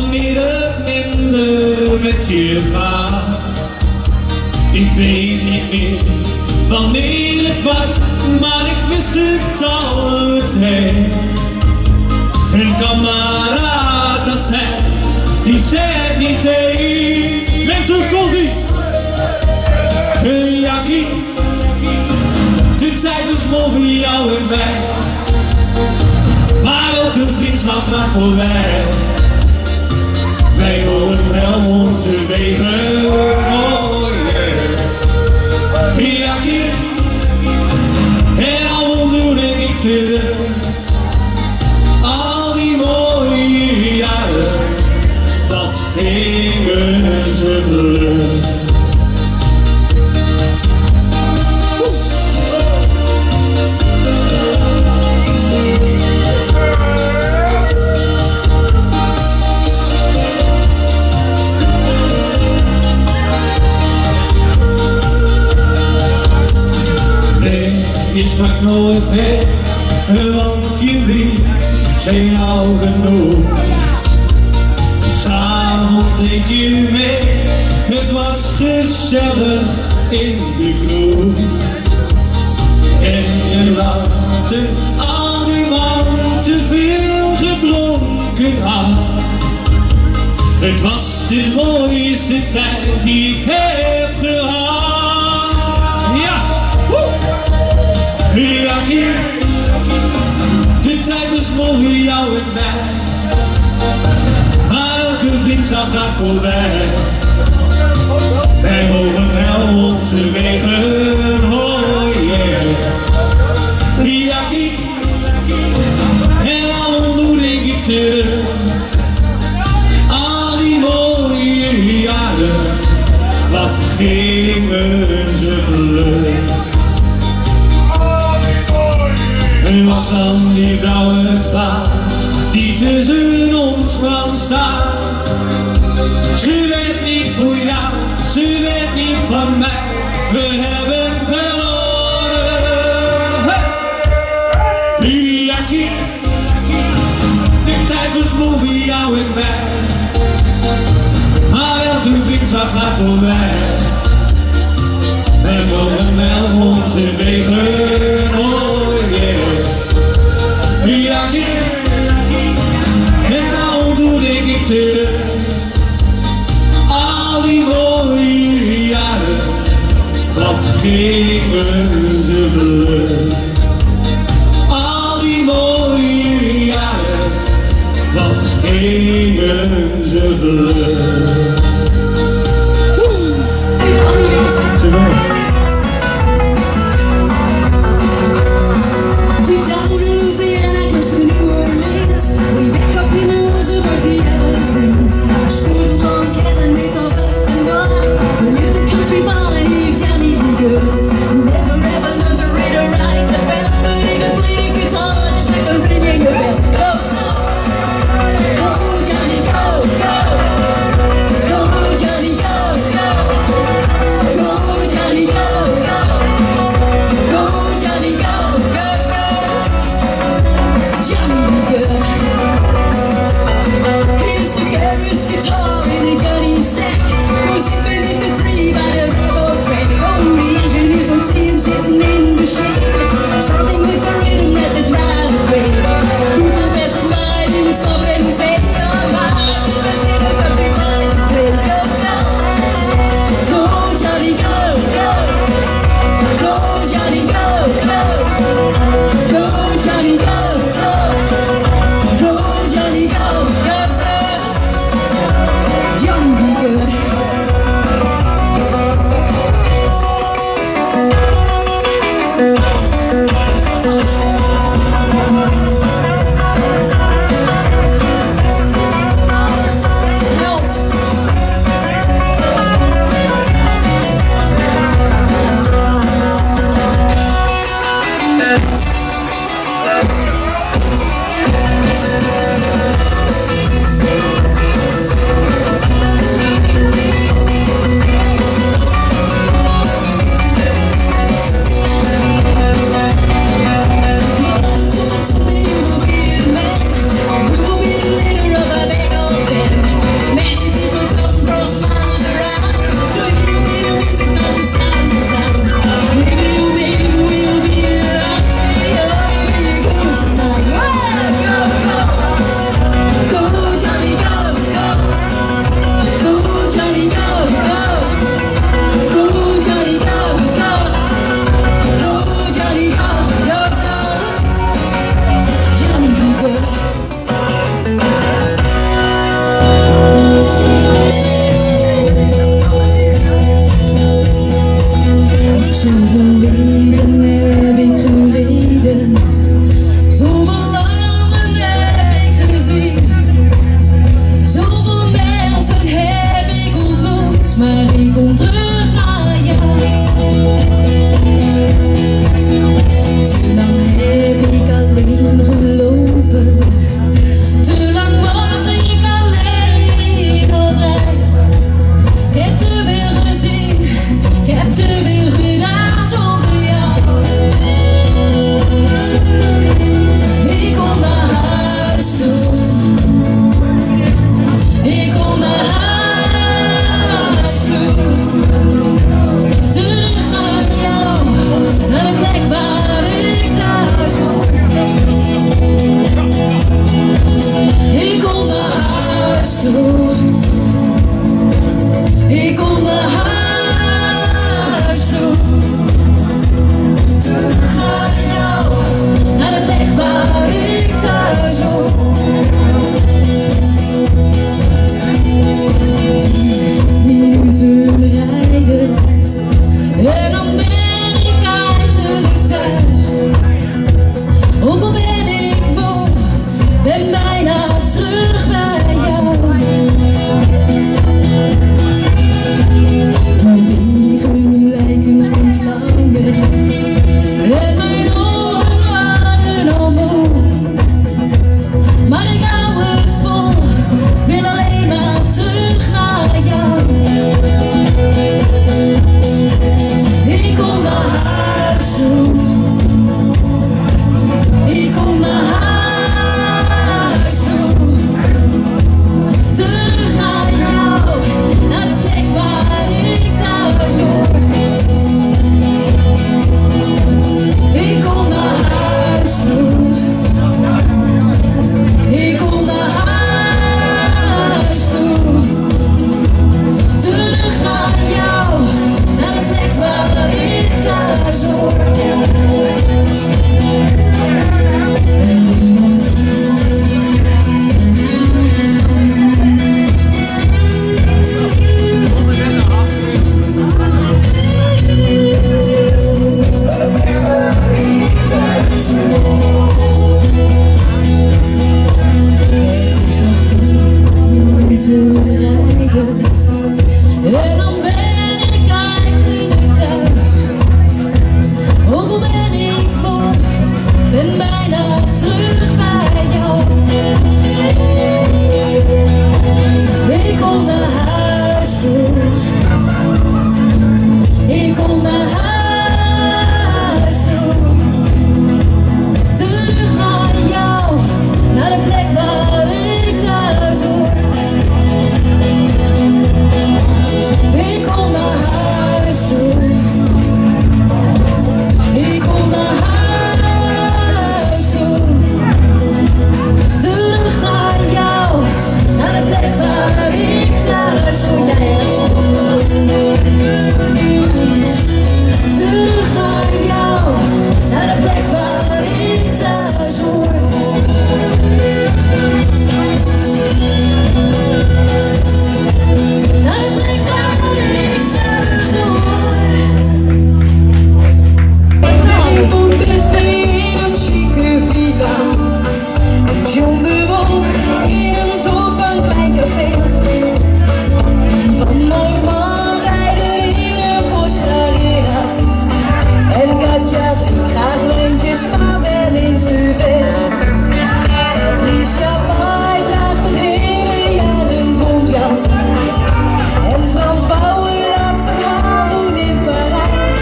wanneer het minder met je gaat. Ik weet niet meer wanneer het was, maar ik wist het al meteen. Een kameraad dat zei, die zei het niet heen. Mensen, komt-ie! Jackie, de tijd is vol voor jou en mij. Maar ook een vriendschap gaat voorbij. Wij horen wel onze wegen, oh yeah. Jackie, en al doen ik terug. Al die mooie jaren, dat gingen ze vlug. Je sprak nooit weg, want je brief zei jou genoeg. S'avonds deed je mee, het was gezellig in de kroeg. En je lachte al die man te veel gedronken had. Het was de mooiste tijd die ik heb gehad. Jackie, de tijd is vol voor jou en mij. Maar elke vriendschap gaat voorbij. Wij mogen wel onze wegen, oh yeah. Jackie, en al ontmoet ik je terug. Al die mooie jaren, wat gingen ze vlug. Was dan die vrouwenpaar die tussen ons kwam staan. Ze werd niet voor jou, ze werd niet van mij. We hebben verloren. Hey! Jackie, de tijd was vol voor jou en mij. Maar elke vriendschap gaat voorbij. En volgen wel onze wegen, oh yeah. Jackie, en al doe ik terug. Al die mooie jaren, wat gingen ze vlug. Al die mooie jaren, wat gingen ze vlug. Ik kom naar huis toe. Terug naar jou, naar de plek waar ik thuis hoor. 10 minuten rijden en dan ben ik eindelijk thuis. Ook al ben ik moe, ben bijna terug bij jou. Mijn wegen lijken steeds langer en mijn oren waren al moe. Maar ik hou het vol, wil alleen maar terug naar jou. Ik kom naar huis toe. Ik kom naar huis toe. Terug naar jou, naar de plek waar ik thuis hoor. Ik kom naar huis toe. Ik kom naar huis toe. Terug naar jou, naar de plek waar ik thuis hoor. Het is nog en dan ben ik eindelijk thuis. Ook al ben ik moe, ben bijna terug bij jou. Ik kom naar huis toe. Ik kom naar huis toe. Terug naar jou, naar de plek waar ik thuis hoor. Ik kom naar huis toe. Ik kom naar huis toe. Terug naar jou, naar de plek waar ik thuis hoor. Terug naar jou, naar de plek waar ik thuis hoor. Naar de plek waar ik thuis hoor. Ik woon in een chique villa. Een jonge woont in een soort van klein kasteel. Van Norman rijden in een Porsche Carrera. En Katja drinkt graag wijntjes, maar wel eens te veel. Patricia Pai draagt het hele jaar een bontjas. En Frans Bauer laat zich gaan doen in Parijs.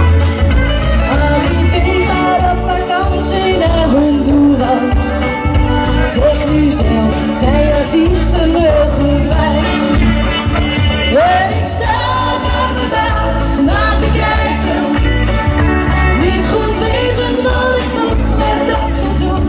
Ali B gaat op vakantie naar Honduras. Zeg nu zelf, zijn artiesten wel goed wijs? Ik sta aan de baas naar te kijken, niet goed wetend wat ik moet met dat gedoe.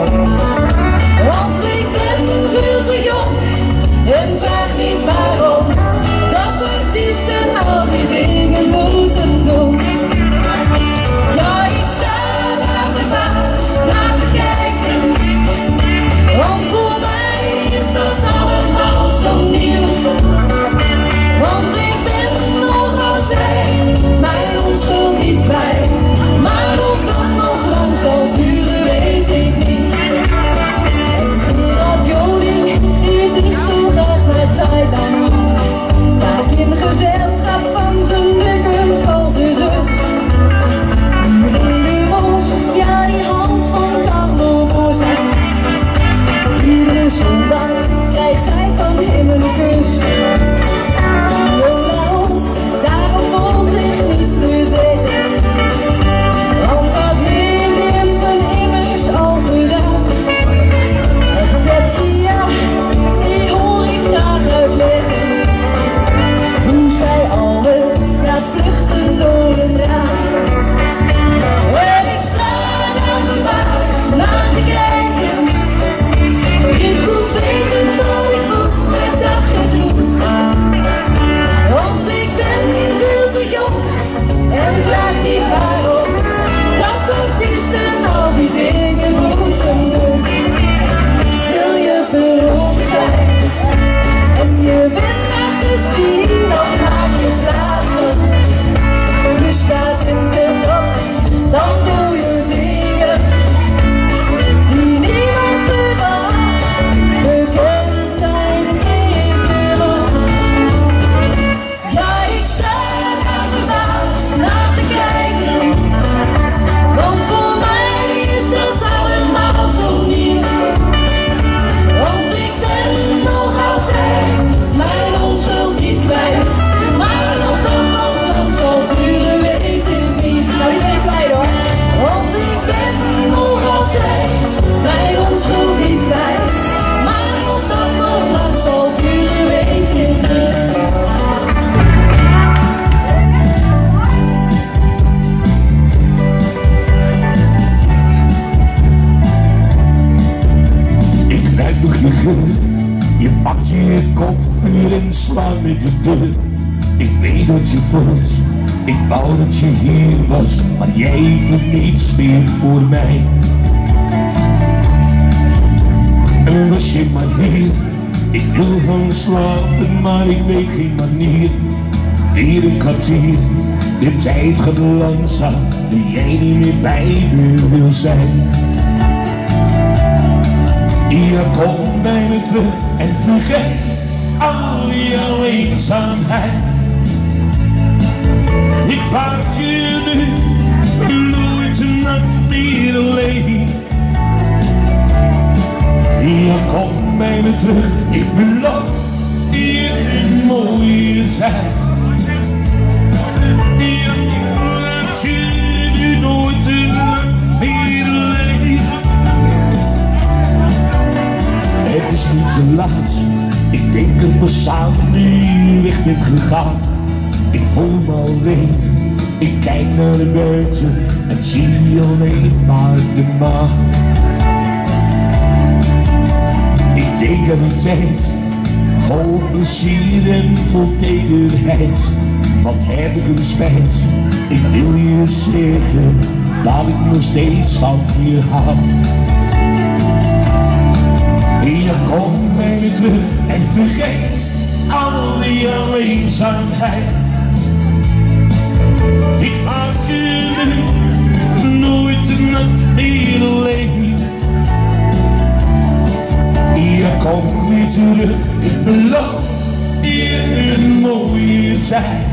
Want ik ben veel te jong en vraag niet waarom dat artiesten al die dingen moeten doen. Ja, ik sta aan de baas naar te kijken, want voor mij is dat allemaal zo nieuw. Want ik ben nog altijd mijn onschuld niet kwijt, maar of dat nog lang zal duren weet ik niet. En Gerard Joling, die vliegt zo graag naar Thailand. je kopvuur en sla met de deur. Ik weet dat je voelt, ik wou dat je hier was, maar jij voelt niets meer voor mij. En was je maar hier, ik wil gaan slapen, maar ik weet geen manier. Hier een kwartier, de tijd gaat langzaam, dat jij niet meer bij me wil zijn. Ja, kom bij me terug en vergeet al jouw eenzaamheid. Ik laat je nu nooit een nacht meer alleen. Ja, kom bij me terug, ik beloof je een mooie tijd. Ja, ik laat je nu nooit een nacht meer alleen. Het is niet te laat, ik denk er pas aan nu je weg bent gegaan. Ik voel me alleen, ik kijk naar de buiten en zie alleen maar de maan. Ik denk aan een tijd, vol plezier en vol tederheid. Wat heb ik een spijt, ik wil je zeggen dat ik nog steeds van je hou. Ja, kom bij me terug en vergeet al jouw eenzaamheid. Ik laat je nu nooit een nacht meer alleen. Ja, kom weer terug, ik beloof je een mooie tijd.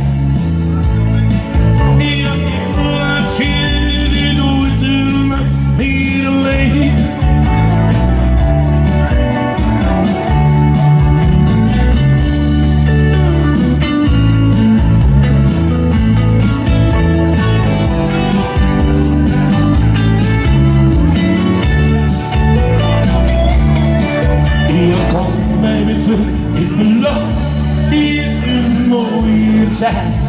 Ja, ik laat je nu nooit een nacht meer alleen. Ik beloof je een mooie tijd.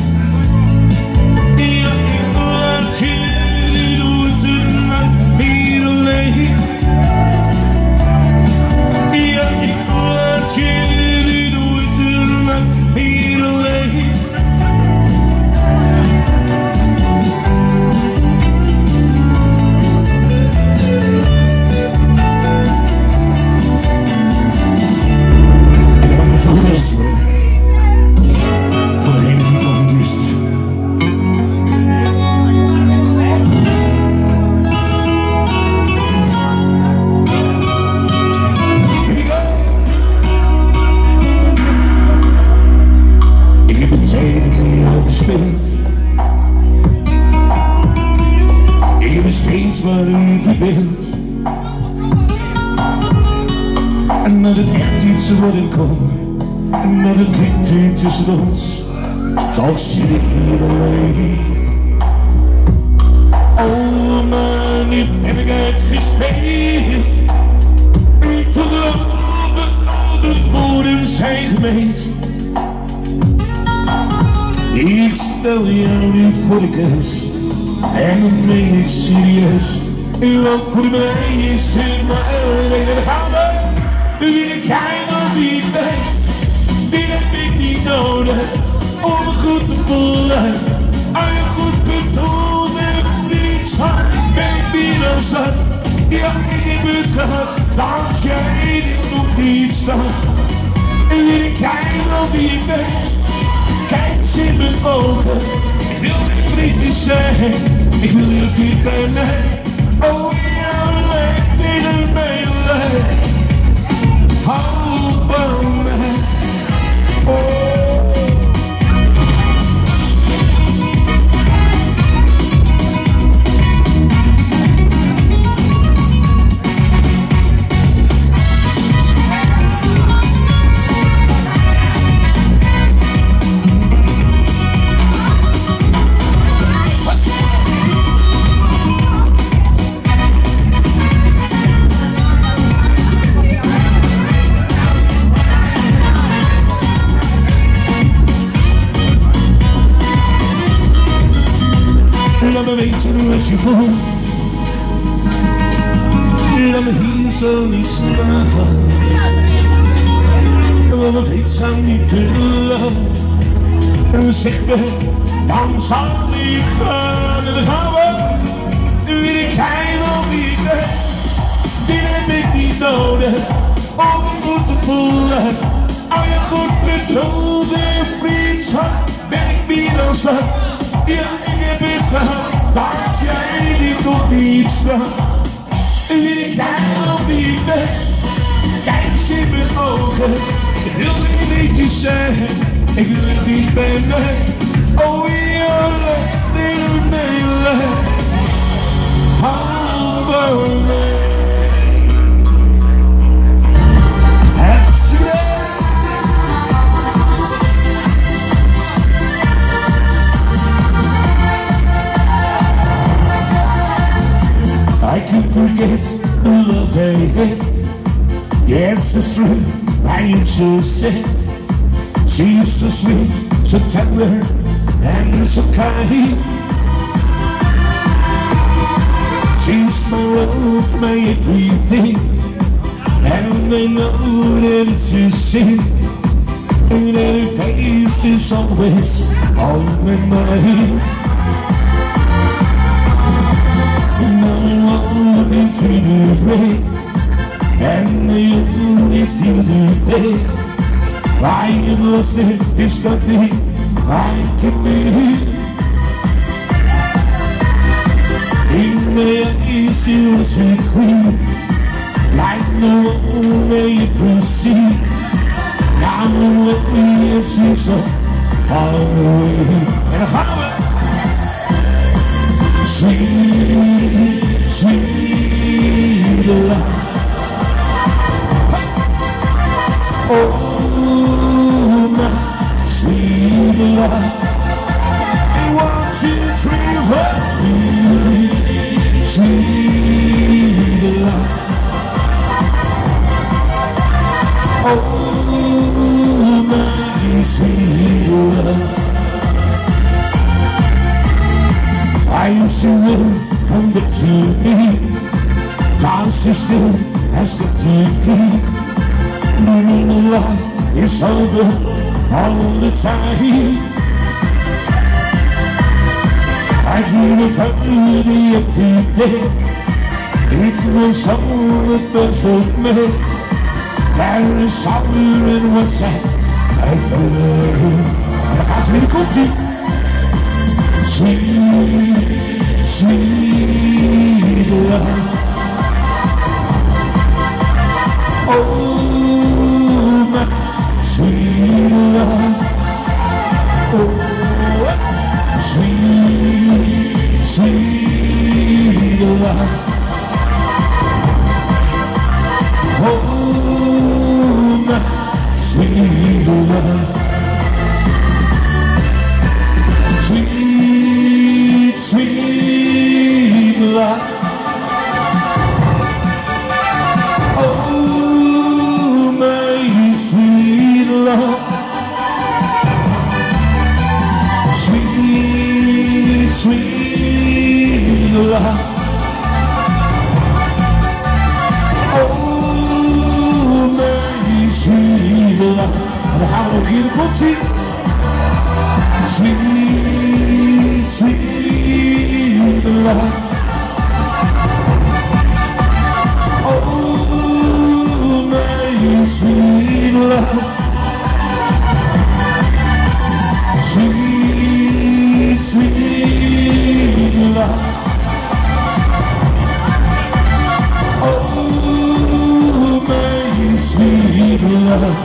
Ja, ik laat je nooit een nacht meer alleen. Ja, ik laat je nooit een nacht meer alleen. Ik heb steeds maar u verbeeld en dat het echt iets worden kon en dat het licht u tussen ons. Toch zit ik hier alleen. Oh, maar nu heb ik uitgespeeld. Tot al de woorden zijn gemeend. Ik stel jou nu voor de keus en dan meen ik serieus. Want voor mij is het maar één. Dan gaan we. Wie ik helemaal niet weet, die heb ik niet nodig om me goed te voelen. Als je goed bedoeld en niets had, ben ik weer al zat. Ja, ik heb het gehad, dat jij dit nog niet zag. En wie ik helemaal niet weet, kijk eens in mijn ogen. Ik wil niet kritisch zijn, ik wil je niet bij mij. Oh, jouw lijf tegen mijn lijf. Hou van mij, oh. Laat me weten wat je voelt. Laat me hier zo niet staan. mijn fiets aan niet te lang. En zeg me, dan zal ik gaan. En dan gaan we, wie ik helemaal niet weg. Die heb ik niet nodig, om me goed te voelen. Al je goed bedoelde vriendschap, ben ik meer dan zat. Ja, ik heb het gehad, dat jij niet op iets staat. En wie ik helemaal niet weg. Kijk eens in mijn ogen, ik wil niet een beetje zeggen, ik wil het niet bij mij. Oh jole, dele, hou van mij. I can forget the love I had. Yes, that's true, I am so sad. She is so sweet, so tender, and so kind. She's my love, my everything. And I know that it's you see. And that her face is always on my mind. And I'm walking through the rain. And if you do day, I have lost it, it's nothing I can be. In the eyes you was a queen, like no one may proceed. Now let me see so far away. And how sweet, sweet love. Oh, my sweet love. 1, 2, 3, 4, sweet love. Oh, my sweet love. I used to come back to me. My sister has got to be. Living life is over all the time. I dream of family of today. It was all the best of me. There is somewhere in what's that I feel. I can't really go to. Sweet, sweet love. Oh, my sweet love. Oh, sweet, sweet love. Oh, my sweet love. Sweet, sweet love. Oh, my sweet love. Sweet, sweet love. Oh, my sweet love. En dan gaan we nog hier, komt ie. Sweet, sweet love. Oh, my sweet love. Sweet, sweet love. Oh, my sweet love.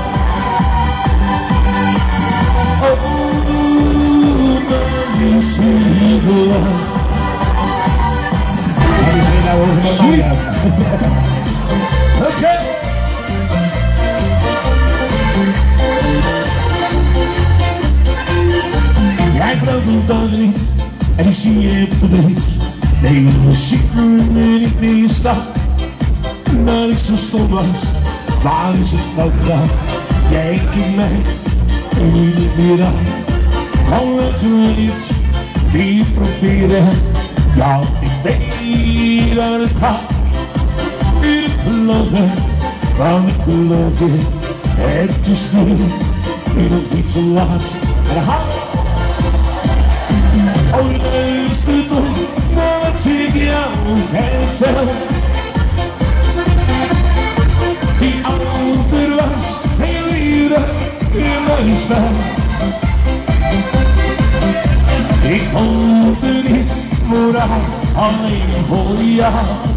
Oh, my sweet love. Sweet. Okay. Jij vrouwt een dag niet en ik zie je op verdriet. Nee, we zien me niet meer staan. Dat ik zo stom was, waar is het fout gedaan? Jij kijkt mij en nu niet meer aan. Gewoon laten we iets weer proberen. Ja, ik weet dat het gaat. Ik geloof het, want ik geloof het. Het is nu nog niet zo laat. En dan gaan we. Oh, luister toch naar wat ik jou vertel. Die ouder was heel liefde in mijn spel. Ik voelde niets voor haar, alleen voor jou.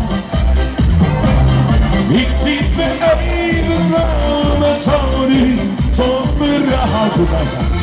Ik liet me even wel met sorry, zonder rouw bij zat.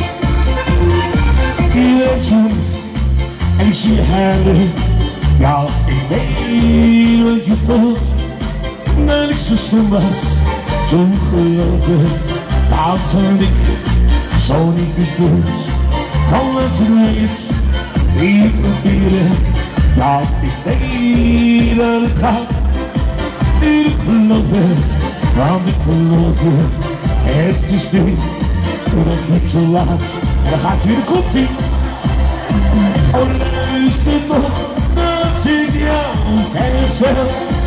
Je zoen en ik zie haar, ja ik weet wat je voelt. Dat ik zo stom was, toen geloofde, dat had ik zo niet bedoeld. Van wat je weet, ik probeerde, ja ik weet dat het gaat. Ik geloof het, want ik geloof het. Het is nu nog niet zo laat. En dan gaat weer de kopie. Oh, luister toch dat ik jou vertel.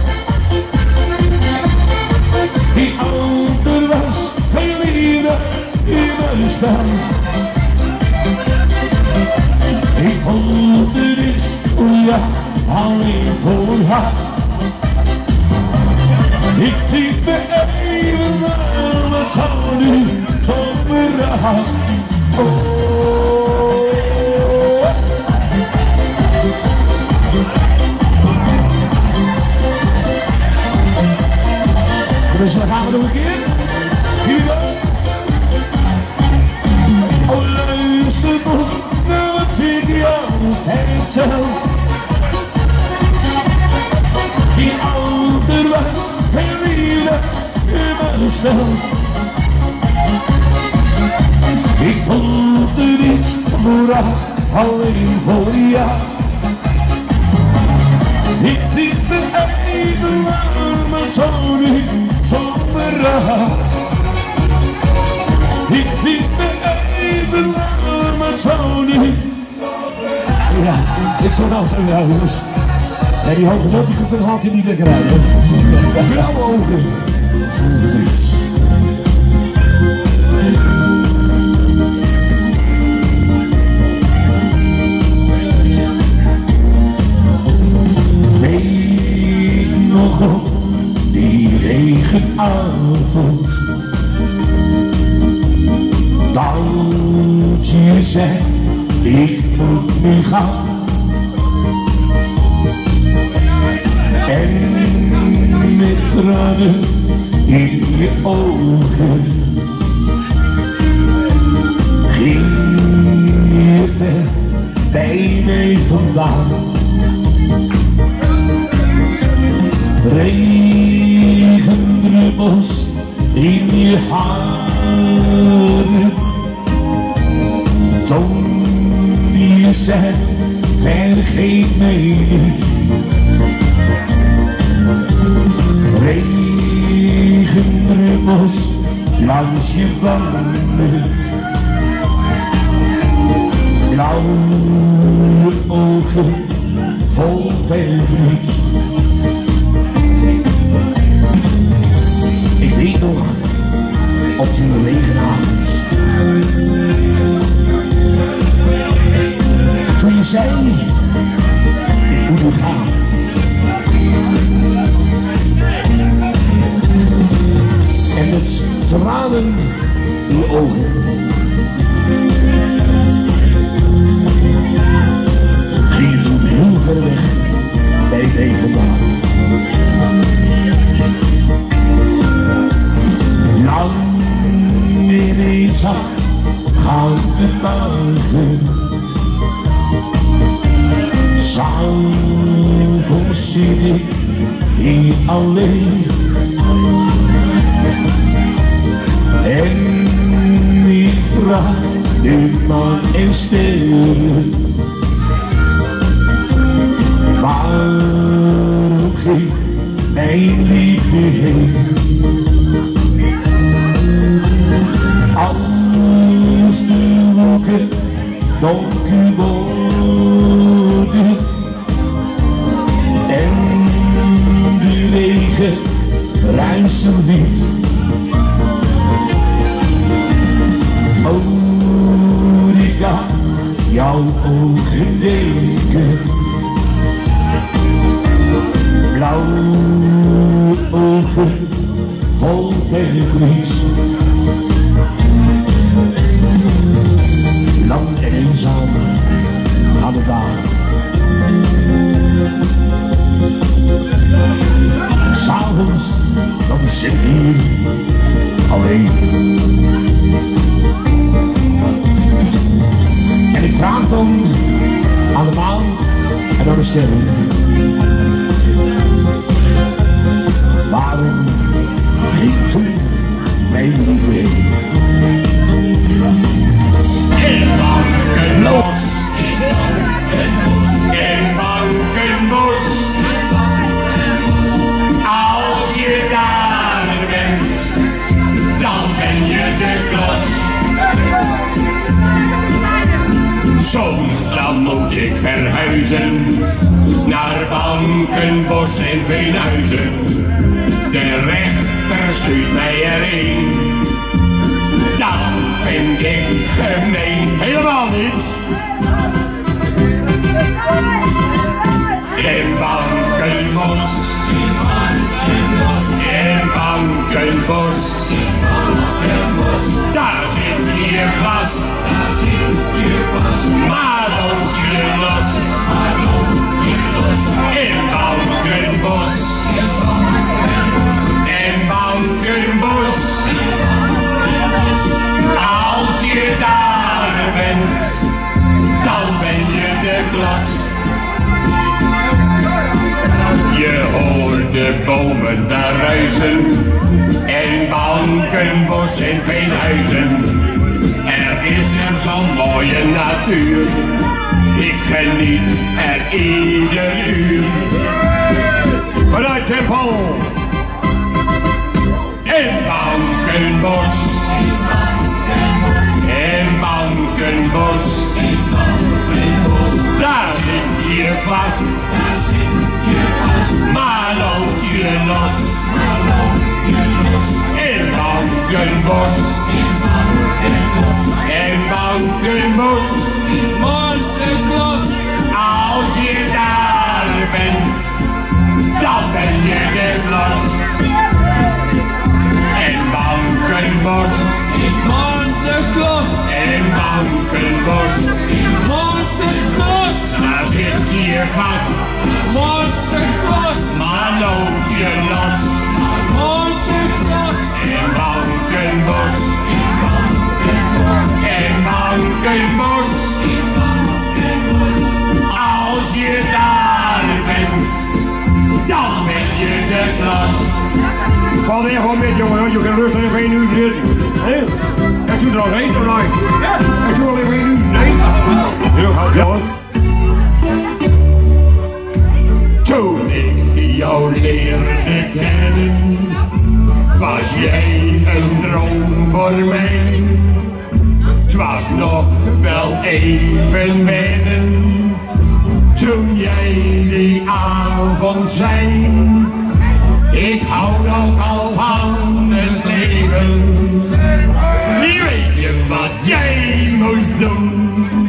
Die ouder was heel liefde in mijn spel. Ik voelde niets voor jou, alleen voor haar. Ik liet me even wel met sorry, zonder rouw. Dus dan gaan we nog een keer. Hier dan. Oh, luister toch naar wat ik jou vertel. Die ouder was heel liefde in mijn spel. Ik voelde niets voor haar, alleen voor jou. Ik liet me even wel met sorry, zonder rouw. Ik liet me even wel met sorry. Ja, ik zou nou zeggen, ja jongens. Ja, die hoge noot die komt er altijd niet lekker uit, hè. Blauwe ogen, vol verdriet. Weet nog op die regenavond, dat je zei, ik moet nu gaan. En met tranen in je ogen ging je ver bij mij vandaan. Regendruppels in je haren, toen je zei, vergeet mij niet. Regendruppels langs je wangen, blauwe ogen vol verdriet. Ik weet nog op die regenavond, toen je zei, ik moet nu gaan. En met tranen in je ogen ging je toen heel ver weg bij mij vandaan. Lang in eenzaam gaan we buigen. S'avonds zit ik hier alleen. En ik vraag de maan en sterren, waarom ging mijn liefde heen? Als de wolken donker worden en de regen ruisen wit, ogen denken. Blauwe ogen vol verdriet. Lang en eenzaam aan de dagen. S'avonds dan zit ik hier alleen. En ik vraag dan aan de maan en aan de sterren. Waarom ging toen mij niet heen? In Bankenbos, in Bankenbos, als je daar bent, dan ben je de klas. Soms dan moet ik verhuizen naar Bankenbos en Veenhuizen. De rechter stuurt mij erheen. Dat vind ik gemeen. Helemaal niet. In Bankenbos, in Bankenbos, daar zit je vast. Maar loop je los. In Bankenbos, in Bankenbos. Als je daar bent, dan ben je de klas. Je hoort de bomen daar ruisen, in Bankenbos en Veenhuizen. Er is er zo'n mooie natuur, ik geniet er ieder uur. Vanuit Tempel, in Bankenbos, in Bankenbos, daar zit je vast, maar loop je los. In Bankenbos, in Bankenbos, als je daar bent, dan ben je de klas. In Bankenbos, in Bankenbos, daar zit je vast, maar loop je los. In Bankenbos, in Bankenbos, als je daar bent, dan ben je de klas. Val er gewoon met, jongen, je kan rustig even 1 uur zitten. En toen er al heen vanuit. En toen al even 1 uur. Nee. Heel goed, jongen. Toen ik jou leerde kennen, was jij een droom voor mij. 'Het was nog wel even wennen, toen jij die avond zei: ik hou nogal van het leven. Wie weet je wat jij moest doen?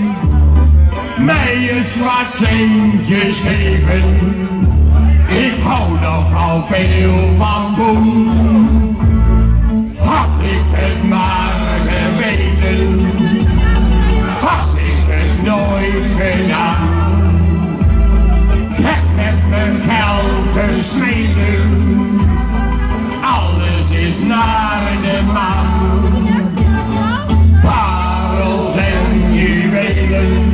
Mij eens wat centjes geven. Ik hou nogal veel van boem. Had ik het maar geweten, had ik het nooit gedaan. Ik heb met mijn geld gestreden, alles is naar de maan. Parels en juwelen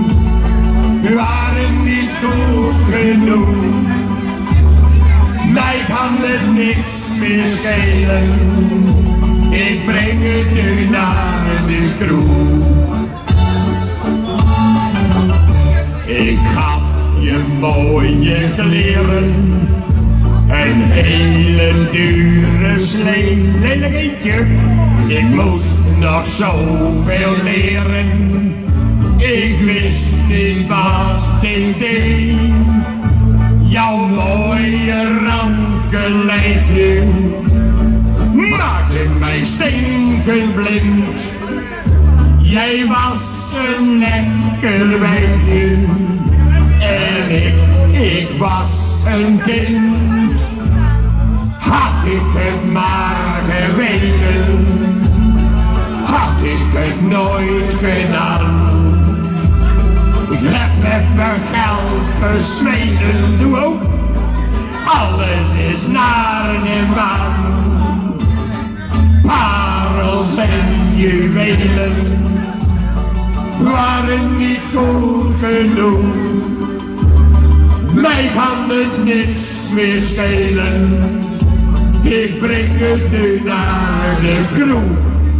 waren niet goed genoeg. Mij kan het niks meer schelen, ik breng het nu naar de kroeg. Ik gaf je mooie kleren, een hele dure slee. Lelijk eentje, ik moest nog zoveel leren. Ik wist niet wat ik deed. Jouw mooie ranke lijfje maakte mij stinkend blind. Jij was een lekker wijfje en ik was een kind. Had ik het maar geweten, had ik het nooit gedaan. Ik heb met mijn geld versmeden, doe ook. Alles is naar en waan. Parels en juwelen waren niet goed genoeg. Mij kan het niks meer schelen. Ik breng het nu naar de kroeg.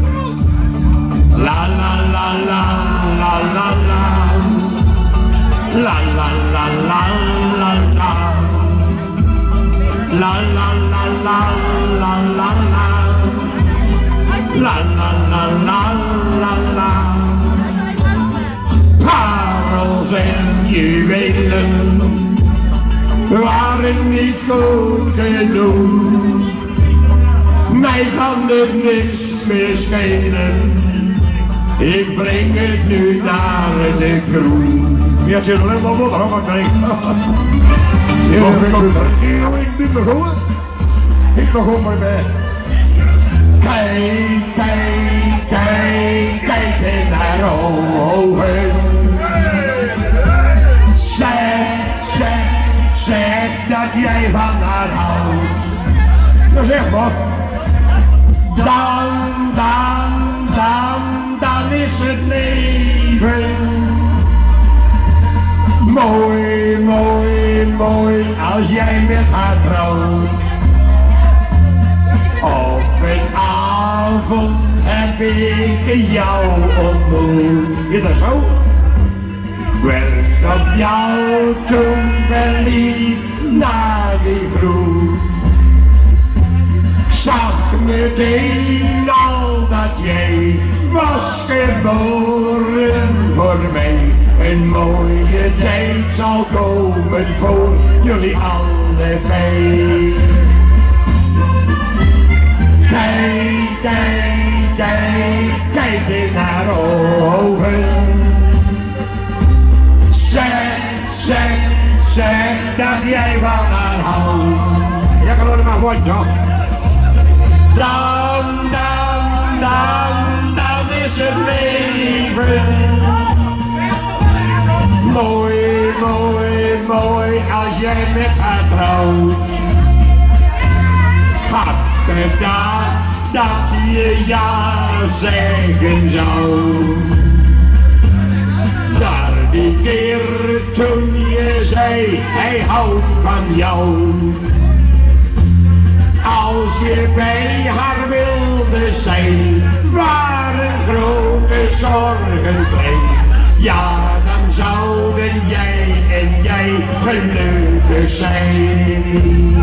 La la la la la la la. La la la la la la. La la la la la la la. La la la la la la. Parels en juwelen waren niet goed genoeg. Mij kan het niks meer schelen. Ik breng het nu naar de kroeg. Ja, het is alleen maar wat er wat ik. Ik ben begonnen. Ik begon maar bij. Kijk, kijk, kijk, kijk in haar ogen. Zeg dat jij van haar houdt. Nou zeg maar. Dan is het leven. Mooi, mooi, mooi als jij met haar trouwt. Op een avond heb ik jou ontmoet. Is dat zo? Werd op jou toen verliefd na die groet. Zag meteen al dat jij was geboren voor mij. Een mooie tijd zal komen voor jullie allebei. Kijk, kijk, kijk, kijk in haar ogen. Zeg dat jij van haar houdt. Ja, kan er maar wat, ja. Dan is het leven. Mooi, mooi, mooi als jij met haar trouwt. Had gedacht dat je ja zeggen zou. Daar die keer toen je zei hij houdt van jou. Als je bij haar wilde zijn, waren grote zorgen klein. Ja, dan zouden jij en jij gelukkig zijn.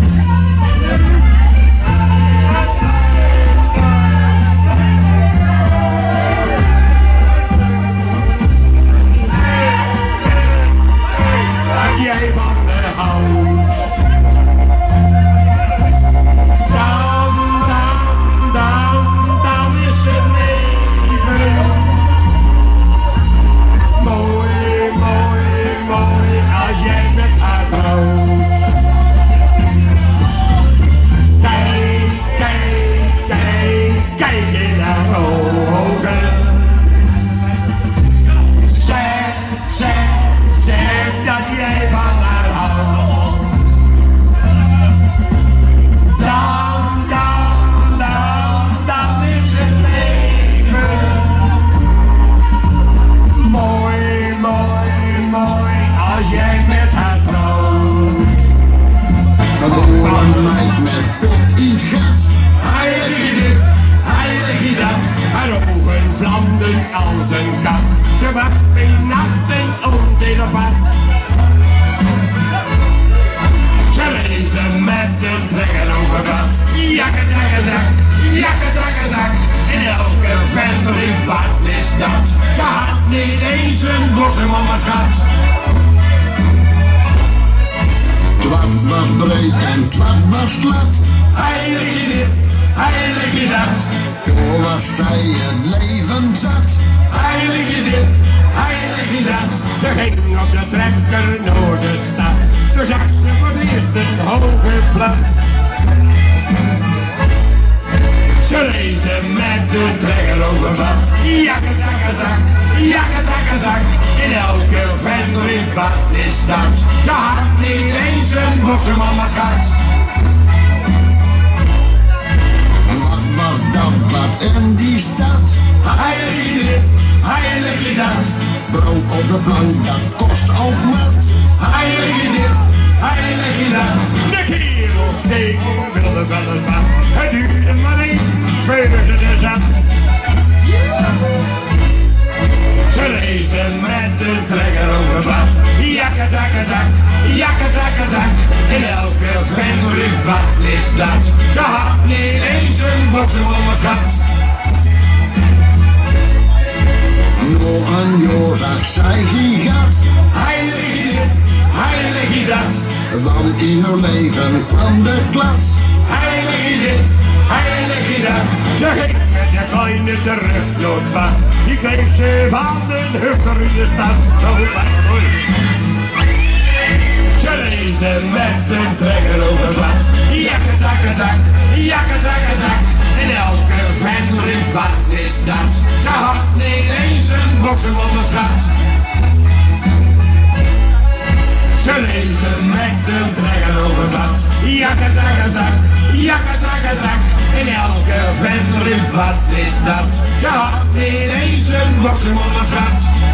Dat jij van me houdt. Dan is het leven. Mooi, mooi, mooi als jij met haar trouwt. Kijk, kijk, kijk, kijk in haar ogen. Zeg dat jij van haar houdt. Dan is het leven. Mooi, mooi, mooi als jij met haar trouwt. Geboren met Petty Gert. Heilige dit, heilige dat, haar ogen vlamden als een kat. Ze was een nachten ondeelbaar. Ze reisde met een trekker over wat. Jakketrakkezak, jakketrakkezak. In elke vendelbad is dat. Ze had niet eens een bossem om het gat. 12 was breed en 12 was glad. Heilige dit, heilige dat. Toen was zij het leven zat. Heilig je dit, heilig je dat. Ze ging op de trekker naar de stad. Toen zag ze voor het eerst een hoge vlag. Ze reisde met de trekker over wat. Jakketakkazak, jakketakkazak. In elke venster in wat is dat. Ze had niet eens een boksemama gehad. Wat was dat wat in die stad? Heilig je dit, heilig je dat. Brood op de plank, dat kost ook wat. Heilig je dit, heilig je dat. De kerelsteek wilde wel eens wat. Het duurde maar één, voordat ze er zat. Ze reisde met de trekker over wat. Jakketakkazak, jakketakkazak. In elke venster in wat is dat. Ze had niet eens een boksemama gehad. Nog een jaar zag zij geen gat. Heilig je dit, heilig je dat. Want in haar leven kwam de klas. Heilig je dit, heilig je dat. Ze ging met je kleine terugloopbaan. Die kreeg ze van de hufter in de stad. Ze reisde met een trekker over wat. Jakketakkazak, jakketakkazak. In elke venster in wat is dat. Ze had niet eens een boksemama gehad. Ze leefde met een trekker over wat. Jakketakkazak, jakketakkazak. In elke venster in wat is dat. Ze had niet eens een boksemama gehad.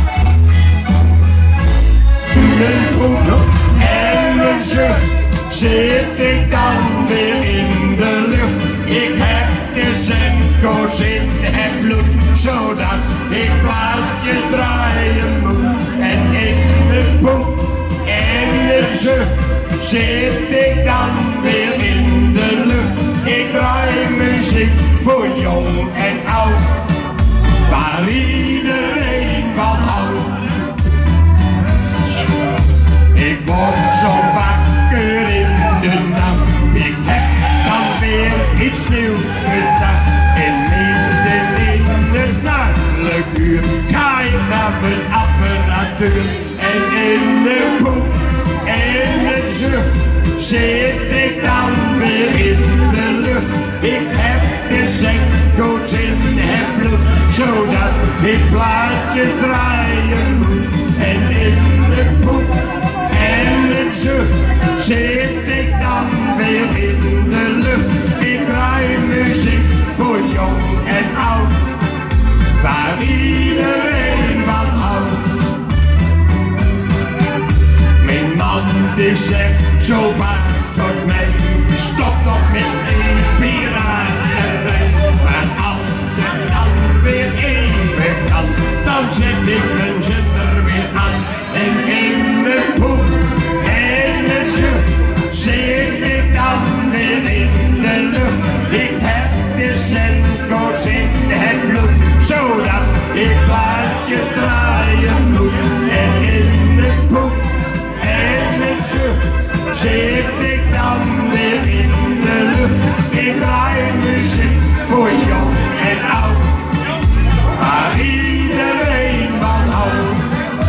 Een poedel en een zucht zit ik dan weer in de lucht. Ik heb de zendcoach in het bloed, zodat ik plaatjes draaien moet. En in de poep en de zucht zit ik dan weer in de lucht. Ik draai muziek voor jong en oud, waar iedereen van houdt. Ik word zo wakker in de nacht. Ik heb dan weer iets nieuws bedacht. En midden in het nachtelijk uur ga ik naar mijn apparatuur. En in de poep en de zucht zit ik dan weer in de lucht. Ik heb de zendcoach in het bloed, zodat ik plaatjes draaien moet. En in de poep en de zucht zit ik dan weer in de lucht. Ik draai muziek voor jong en oud, waar iedereen van houdt. Mijn man die zegt zo vaak tot mij, stop toch met die piraterij. Maar als het dan weer even kan, dan zet ik mijn zender weer aan. En in de poep en de zucht zit ik dan weer in de lucht. Ik heb de zendcoach in het bloed, zodat ik plaatjes draaien moet. En in de poep en de zucht zit ik dan weer in de lucht. Ik draai muziek voor jong en oud, waar iedereen van houdt.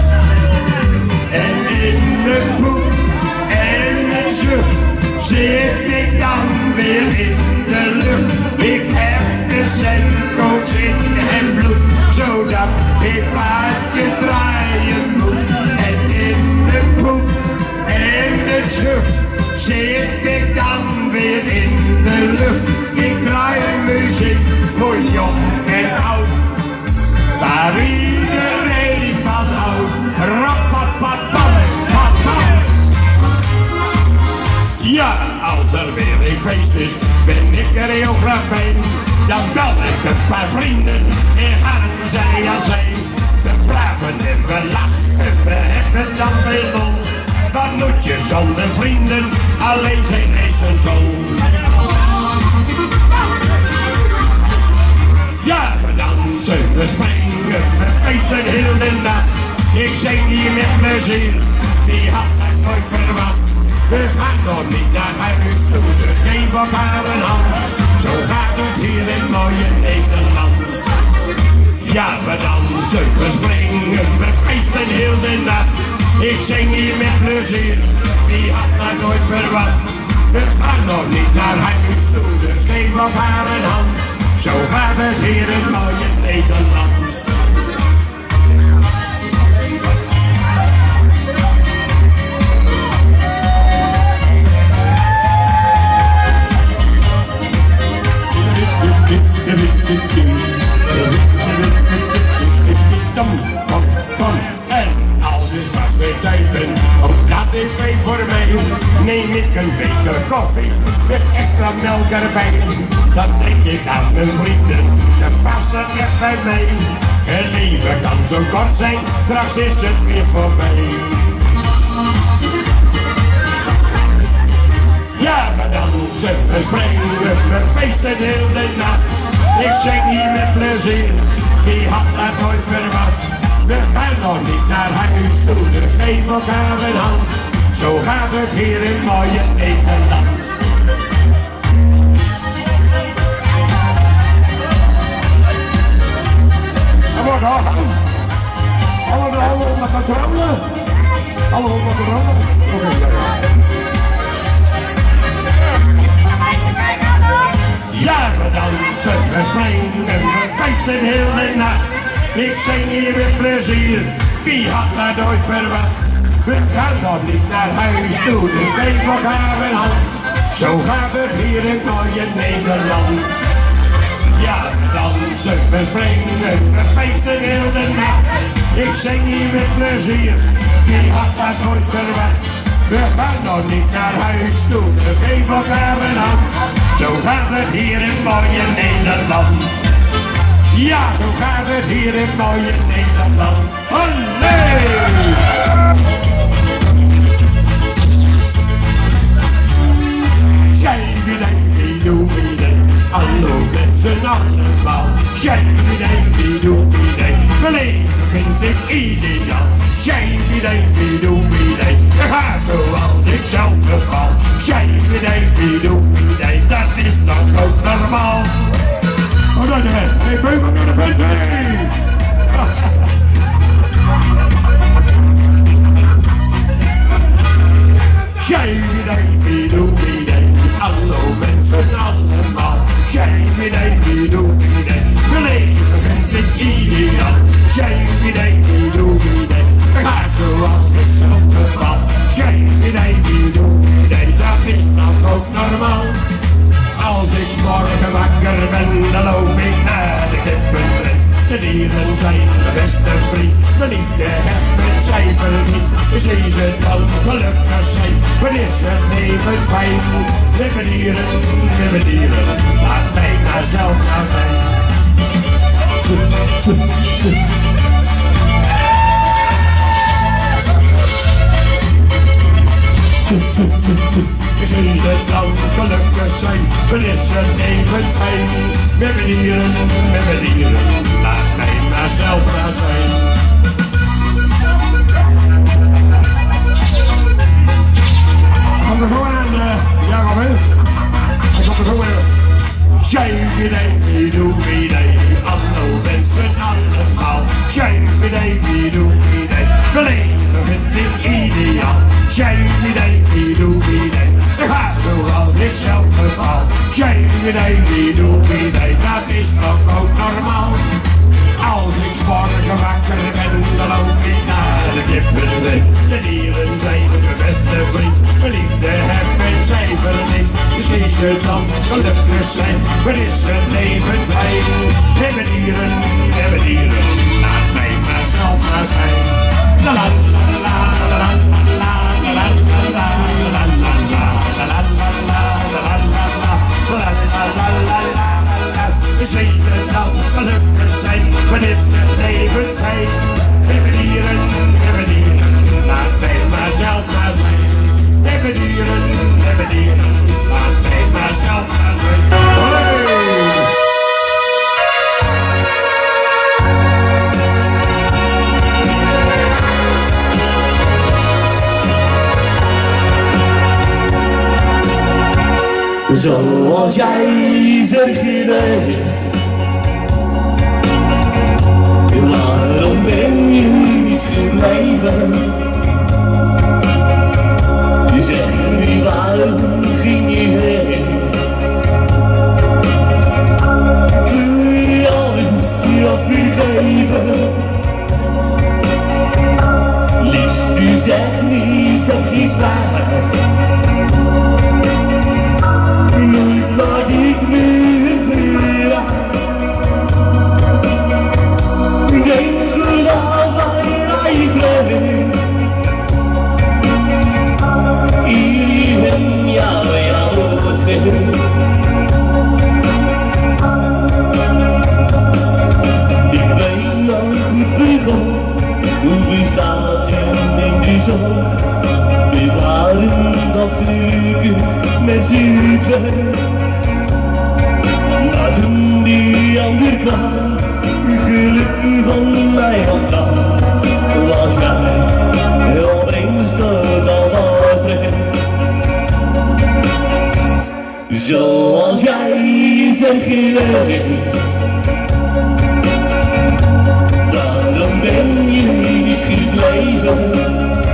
En in de poep en de zucht zit ik dan weer in de lucht. Ik heb de zendcoach in het bloed, zodat ik plaatjes draaien moet. En in de poep en de zucht zit ik dan weer in de lucht. Ik draai muziek voor jong en oud, waar iedereen van houdt. Ja, als er weer een feest is, ben ik er heel graag bij. Dan bel ik een paar vrienden en gaan zij aan zij. We praten en we lachen, we hebben dan veel lol. Wat moet je zonder vrienden, alleen zijn is een doel. Ja, we dansen, we springen, we feesten heel de nacht. Ik zing hier met mijn ziel, die had ik nooit verwacht. We gaan nog niet naar huis toe, dus geef elkaar een hand. Zo gaat het hier in mooie Nederland. Ja, we dansen, we springen, we feesten heel de nacht. Ik zing hier met plezier, wie had dat nooit verwacht. We gaan nog niet naar huis toe, dus geef elkaar een hand. Zo gaat het hier in mooie Nederland. En als ik straks weer thuis ben, op dat tv voor mij, neem ik een beker koffie met extra melk erbij. Dan denk ik aan mijn vrienden, ze passen echt bij mij. Het leven kan zo kort zijn, straks is het weer voorbij. Ja, we dansen, we springen, we feesten heel de nacht. Ik zing hier met plezier, wie had dat nooit verwacht. We gaan nog niet naar huis toe, dus geef elkaar een hand. Zo gaat het hier in mooie Nederland. Er wordt afgegaan. Allemaal met de trommelen. Allemaal met de trommelen. Ja, we dansen, we springen, we feesten heel de nacht. Ik zing hier met plezier, wie had dat ooit verwacht. We gaan nog niet naar huis toe, dus geef elkaar een hand. Zo gaat het hier in mooie Nederland. Ja, we dansen, we springen, we feesten heel de nacht. Ik zing hier met plezier, wie had dat ooit verwacht. We gaan nog niet naar huis toe, dus geef elkaar een hand. Zo gaat het hier in mooie Nederland. Ja, zo gaat het hier in mooie Nederland. Olé! Shady-day-dee-doo-dee-day, hallo mensen allemaal. Shady-day-dee-doo-dee-day, mijn leven vind ik ideaal. Shady-day-dee-doo-dee-day, het gaat zoals ik zelf bepaal. Shady-day-dee-doo-dee-day, dat is toch ook normaal. Oh, dat is het. Hey, welkom naar de band. Hey! Shady-day-dee-doo-dee-day, hallo mensen allemaal. Shady-day-dee-doo-dee-day, mijn leven vind ik ideaal. Shady-day-dee-doo-dee-day, het gaat zoals ik zelf bepaal. Shady-day-dee-doo-dee-day, dat is toch ook normaal. Als ik morgen wakker ben, dan loop ik naar de kippenren. De dieren zijn mijn beste vriend, mijn liefde heeft mijn cijfer niet. Dus deze dan gelukkig zijn, wat is het leven fijn. Lieve dieren, laat mij maar zelf gaan zijn. Dus is het dan gelukkig zijn, wat is het leven fijn. Met mijn dieren, laat mij maar zelf maar zijn. Kom er gewoon aan, Jacob, hè? Hij komt er gewoon aan. Shady-day-dee-doo-dee-day, hallo mensen allemaal. Shady-day-dee-doo-dee-day, mijn leven vind ik ideaal. Shady-day-dee-doo-dee-day, het gaat zoals ik zelf bepaal. Shady-day-dee-doo-dee-day, dat is toch ook normaal. Als ik morgen wakker ben, dan loop ik naar de kippenren. De dieren zijn mijn beste vriend, mijn liefde heeft mijn cijfer niet. Dus is het dan gelukkig zijn, wat is het leven fijn. Met mijn dieren, laat mij maar zelf maar zijn. La la la la la la la la la la la la la la la. Dus wees het dan gelukkig zijn, wat is het leven fijn. Met mijn dieren, laat mij maar zelf maar zijn. Met mijn dieren, laat mij maar zelf maar zijn. Hey! Zoals jij zeg je nee. Waarom ben je niet gebleven? Zeg nu waarom ging je heen? Kun je alles op vergeven? Liefste zeg niet dat je spijt. Nooit maak ik meer verder. Denk gedaan van ijsbreed. Iedereen jou wordt weg. Ik weet nog goed begon, hoe we zaten in de zon. We waren toch gelukkig met z'n tweeën. Maar toen die ander kwam, geluk van mij vandaan, was jij opeens totaal verstrekt. Zoals jij zeg je nee. Waarom ben je niet gebleven?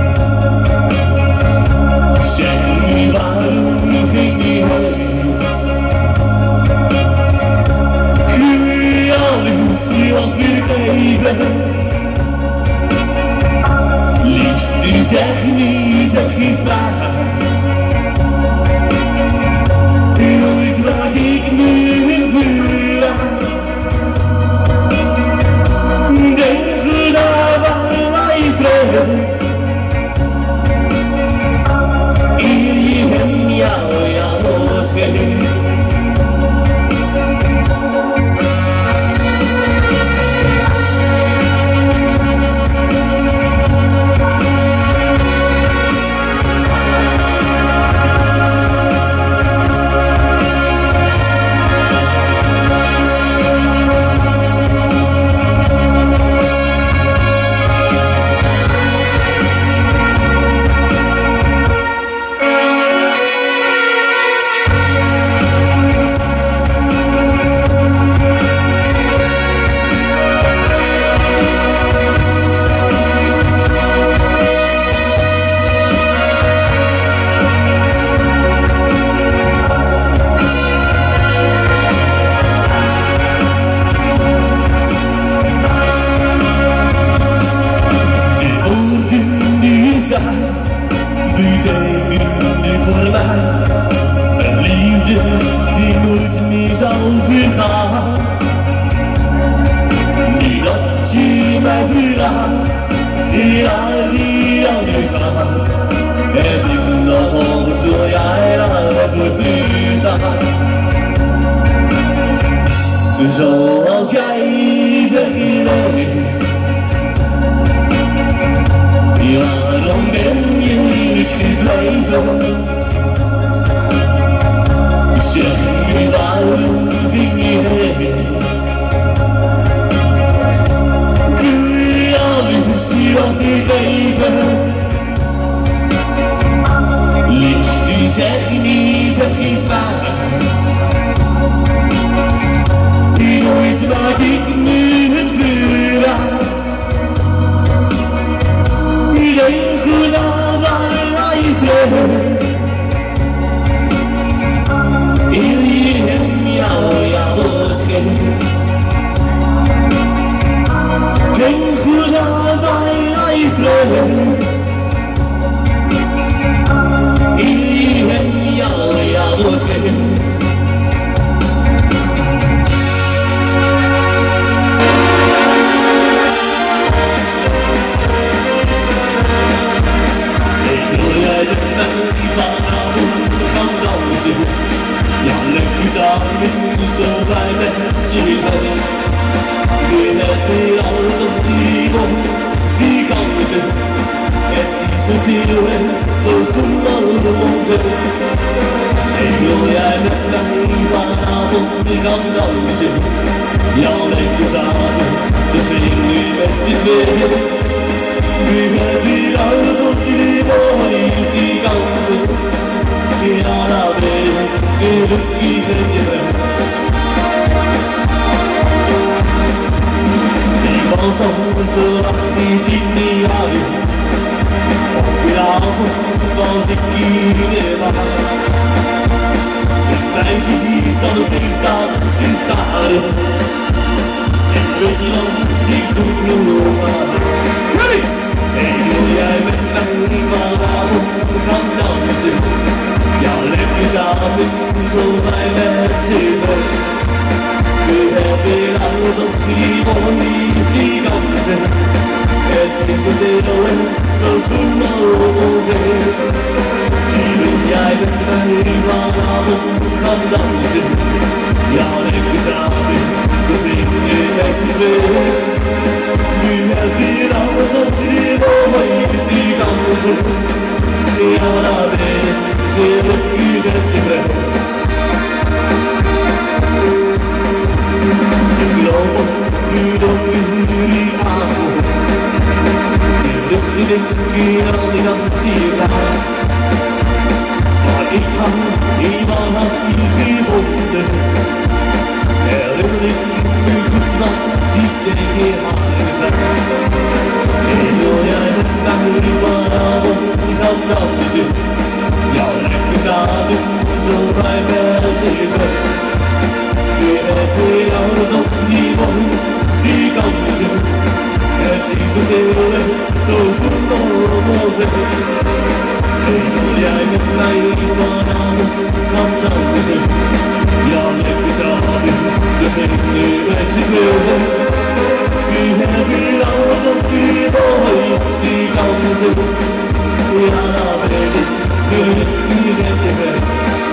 Zeg nu waarom ging je heen? Kun je alles nog vergeven? Liefste zeg niet dat je spijt. Nooit maak ik meer verder. Denk gedaan van ijsbreed. Iedereen jou wordt weg. Betekende voor mij een liefde die nooit meer zal vergaan. Niet dat je mij verraadt, ja die ander gaat. Heb ik nog altijd zo jij laat verstaan. Zoals jij zeg je nee. Waarom ben je niet gebleven? Zeg nu waarom ging je heen? Kun je alles nog vergeven? Liefste zeg niet heb je spijt. Nooit maak ik meer verder. Denk gedaan van ijsbreed. Iedereen jou wordt weg. Denk gedaan van ijsbreed. Iedereen jou wordt weg. Ja, lekker samen, zo bij met je zijn. We hebben altijd lief ons die kansen. Het is zo stil en zo zonder de mond. Ik wil jij met mij vanavond gaan dansen. Ja, lekker samen, zo zingen we met z'n tweeën. We hebben altijd lief ons die kansen. Ja, nou ben ik gelukkig dat je bent. Ik was al zo lang niet in de jaren. Op een avond was ik in de maan. Het meisje die zat op de staan te staren. En weet je dan, ik doe nog maar. En wil jij met mij vanavond gaan dansen? Ja, lekker samen, zo bij met zitten. We hebben alles op die wollen, die is die dansen. Het is zo stil en zo zonder op ons heen. Wil jij met mij vanavond gaan dansen? Ja, lekker samen, zo zingen wij zitten. Nu heb je alles op die wollen, die is die dansen. Ja, daar ben ik gelukkig dat je bent. Ik loop op nu die avond. Die lucht die denk ik al die nacht hier gaat. Maar ik hou iemand had die gevonden. Herinner ik nu goed wat die tegen haar zegt. En wil jij met mij vanavond gaan dansen? Ja, lekker samen, zo bij mij zitten. We hebben jou nog niet van die kansen. Het is zo stil en zo zonder op ons heen. En wil jij met mij vanavond gaan dansen? Ja, lekker samen, zo zingen wij zitten. We hebben jou nog niet van die kansen. Ja, daar ben ik gelukkig dat je bent.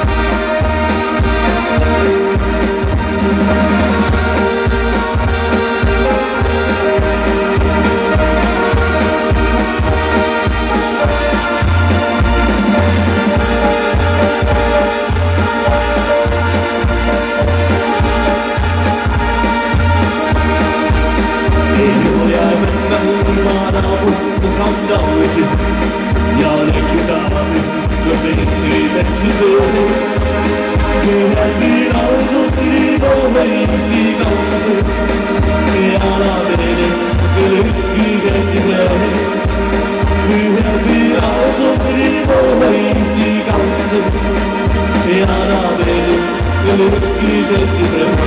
Wil jij met mij vanavond gaan dansen? Ja, lekker samen, zo zingen we met z'n tweeën. We hebben hier alles lief om eens die dansen. Ja, daar ben ik gelukkig dat je bent. We hebben hier alles lief om eens die dansen. Ja, daar ben ik gelukkig dat je bent.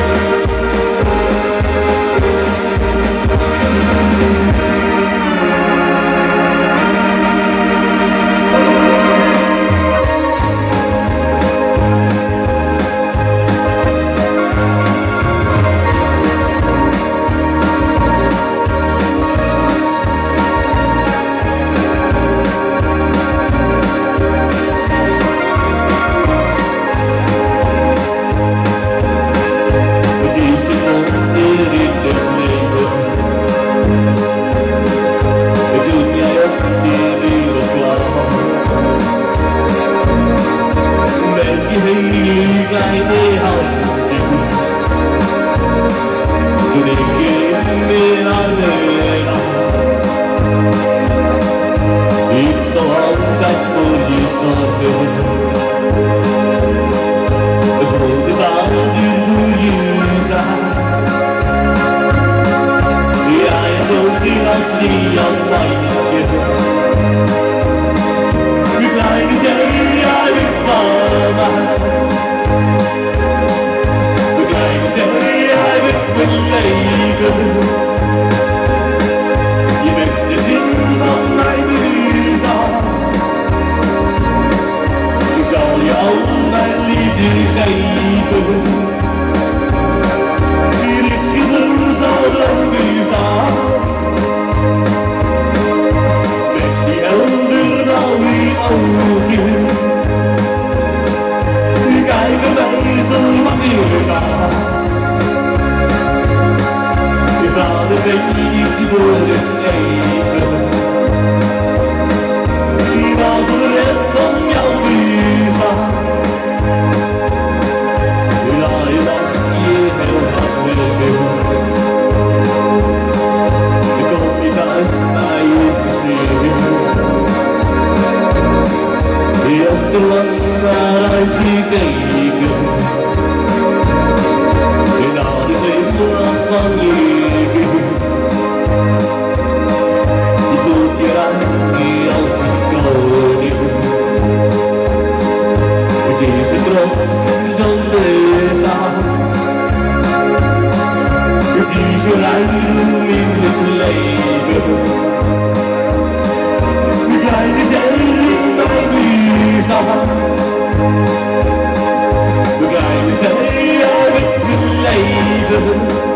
Begrijp eens dat jij met mijn leven.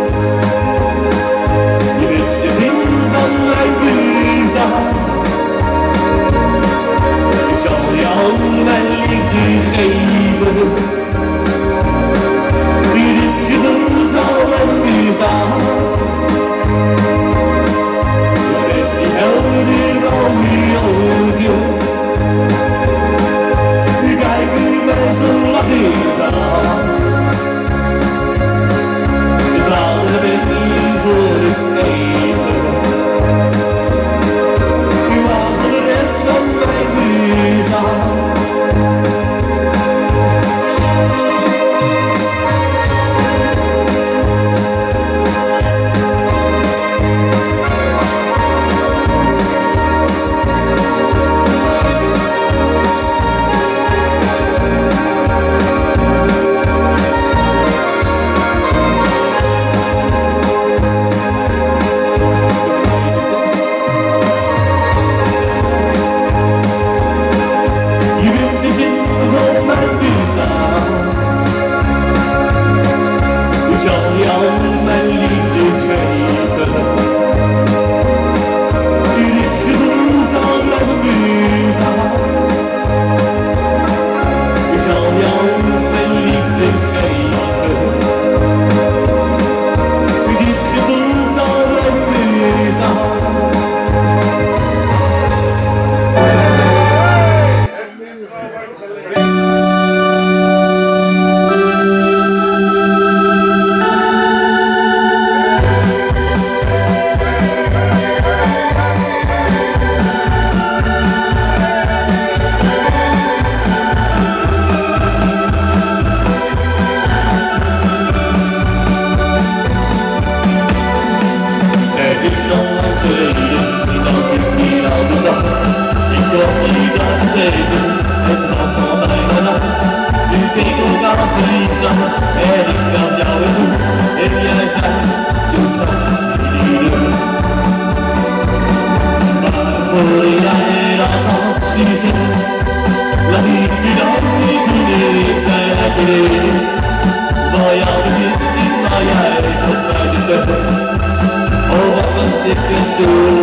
Je wist de zin van mijn bestaan. Ik zal jou mijn liefde geven. Dit gevoel zal lang bestaan. Je bent die helder van die oogjes. Nu kijken mij zo lachend aan. Je vader bent niet voor het leven. Je was voor de rest van mijn bestaan. Ik zal jou mijn liefde geven. Dit gevoel zal blijven bestaan. Ik zal jou mijn liefde geven. Dit gevoel zal blijven bestaan. Het is al lang geleden dat ik hier altijd zag. Ik kon niet uit het eten, het was al bijna nacht. Nu keek ik aan verliefd aan en ik gaf jou een zoen. En jij zei, toen schat, niet doen. Maar voor jij dat had gezegd, laat ik je dan niet doen. Ik zei lekker nee, van jou bezitten, maar jij was buiten stuk. Oh, wat was ik het toen.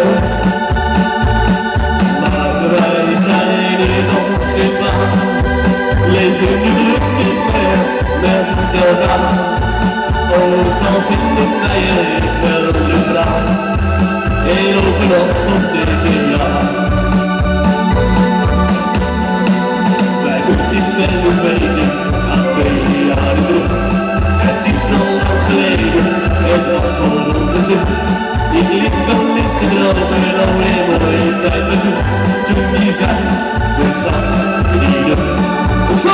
Maar wij zijn niet opgegaan. Leven nu gelukkig met elkaar. Ook al vinden wij het wel eens raar. En ook nog op dit jaar. Wij moesten wel eens weten, aan 2 jaar terug. Het is wel lang geleden, het was voor onze zucht. Ik liep wel eens te dromen over een mooie tijd van toen je zei, mijn schat, liefde. Zo!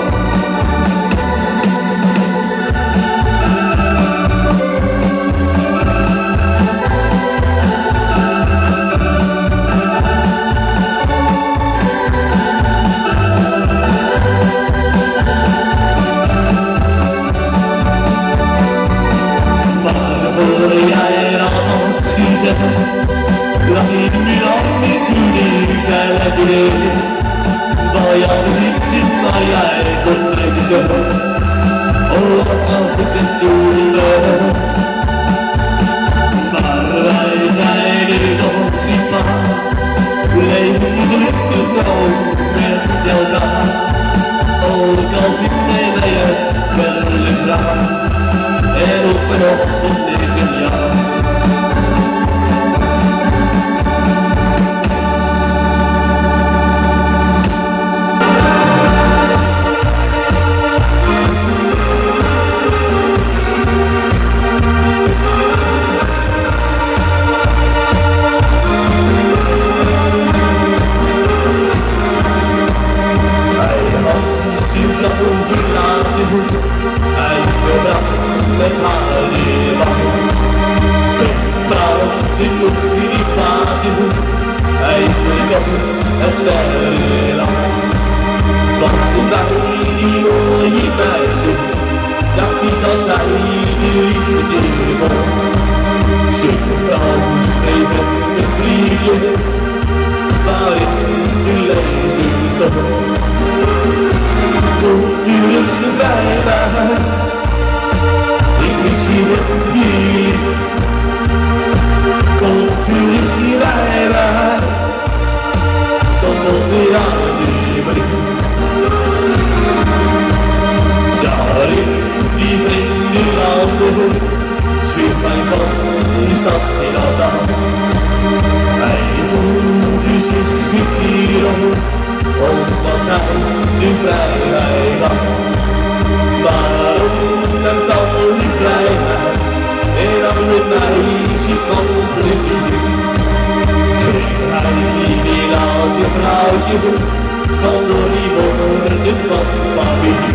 Lach ik nu nog niet toen ik zei lekker nee. Van jou bezitten, maar jij komt mij te stoppen. Oh, wat als ik het toen ben. Maar wij zijn er toch niet van. Leven nu gelukkig nou met elkaar. Ook al vinden wij het wel eens raar. En op en op van 9 jaar. Hij verbracht met haar in wacht. Praat in lucht in iets water. Hij vergot het verre land. Want bij die mooie meisjes dacht hij dat hij de liefde vond. Zijn vrouw schreef een briefje waarin te deze stad. Kom terug bij mij, ik mis je hier. Kom terug bij mij, stond alweer aan die brief. Daar in die vreemde landen zweeft mij van die stad in Amsterdam. Hij voelde zich gekeerd omdat hij de vrijheid had. Maar ondanks al die vrijheid en alle meisjes van plezier, kreeg hij weer als een vrouwtje van door die woorden van papier.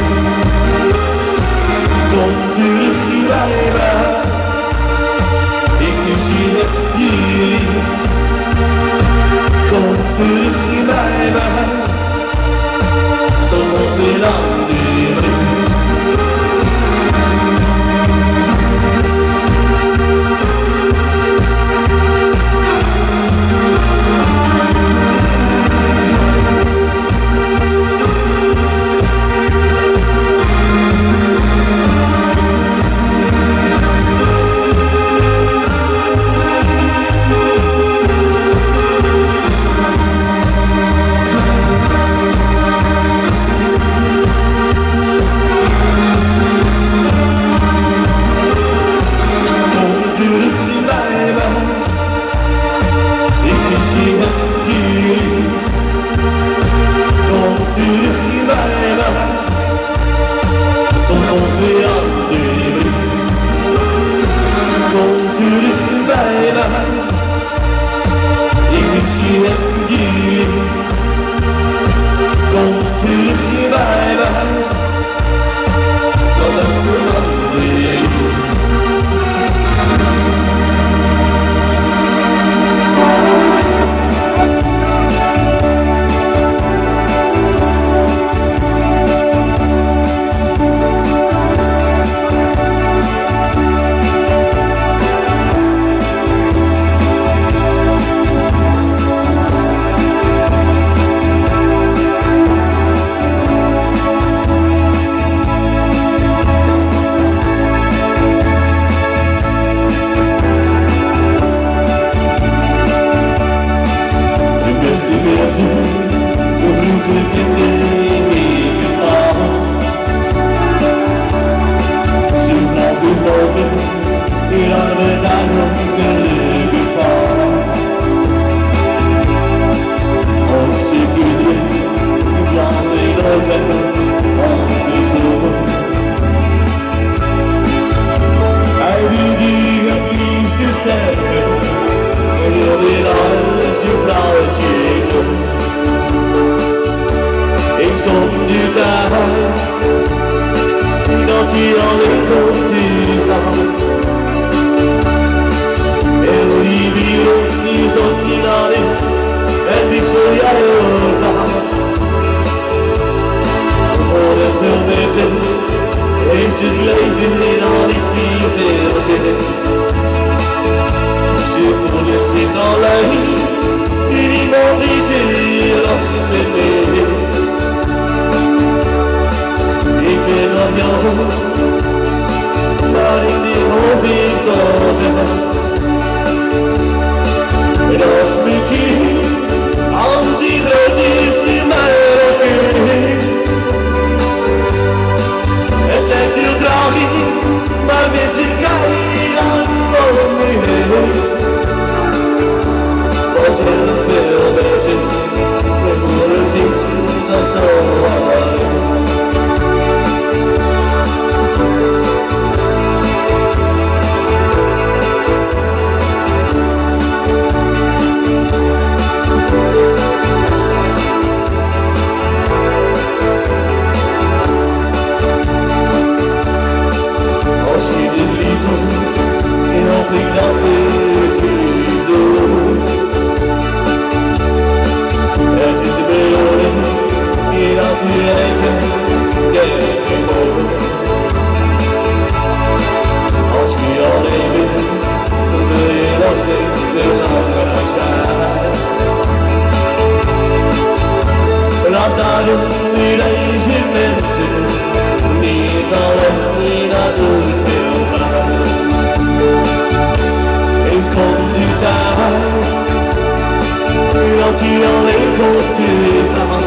Kom terug bij mij, ik mis je hier. Kom terug bij mij, stond nog weer aan de brief. nu deze mensen, niet alleen dat ooit veel gaat. Eens komt u thuis, dat u alleen komt te staan.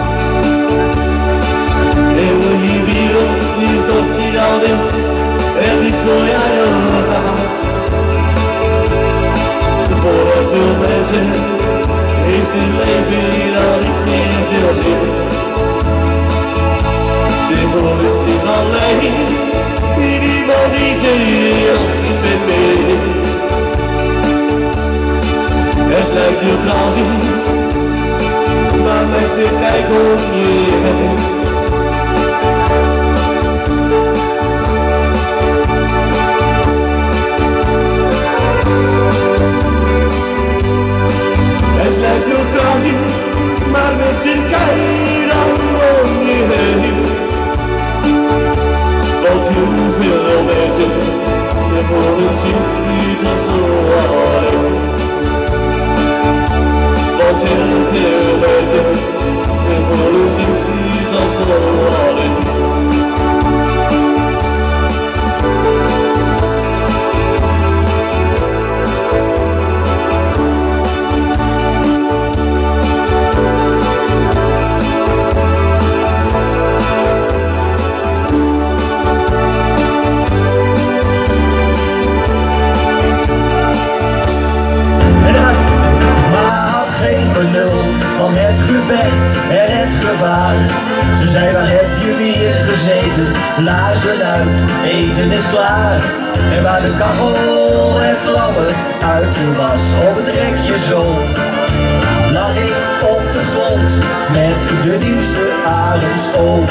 En je wereld is toch niet alleen, en niet voor jou gaan. Voor veel mensen heeft hun leven al iets meer veel zin. Ze voelen zich alleen, niemand die ze niet met mee. Er sluit je plaatjes, maar mensen kijken om je heen. Het lijkt heel tragisch, maar mensen kijken dan om je heen. Want heel veel mensen voelen zich niet al zo alleen. Want heel veel mensen voelen zich niet al zo alleen. Van het gevecht en het gevaar. Ze zei, waar heb je weer gezeten? Blazen uit, eten is klaar. En waar de kachel en vlammen uit de was op het rekje zo, lag ik op de grond met de nieuwste arendsoog.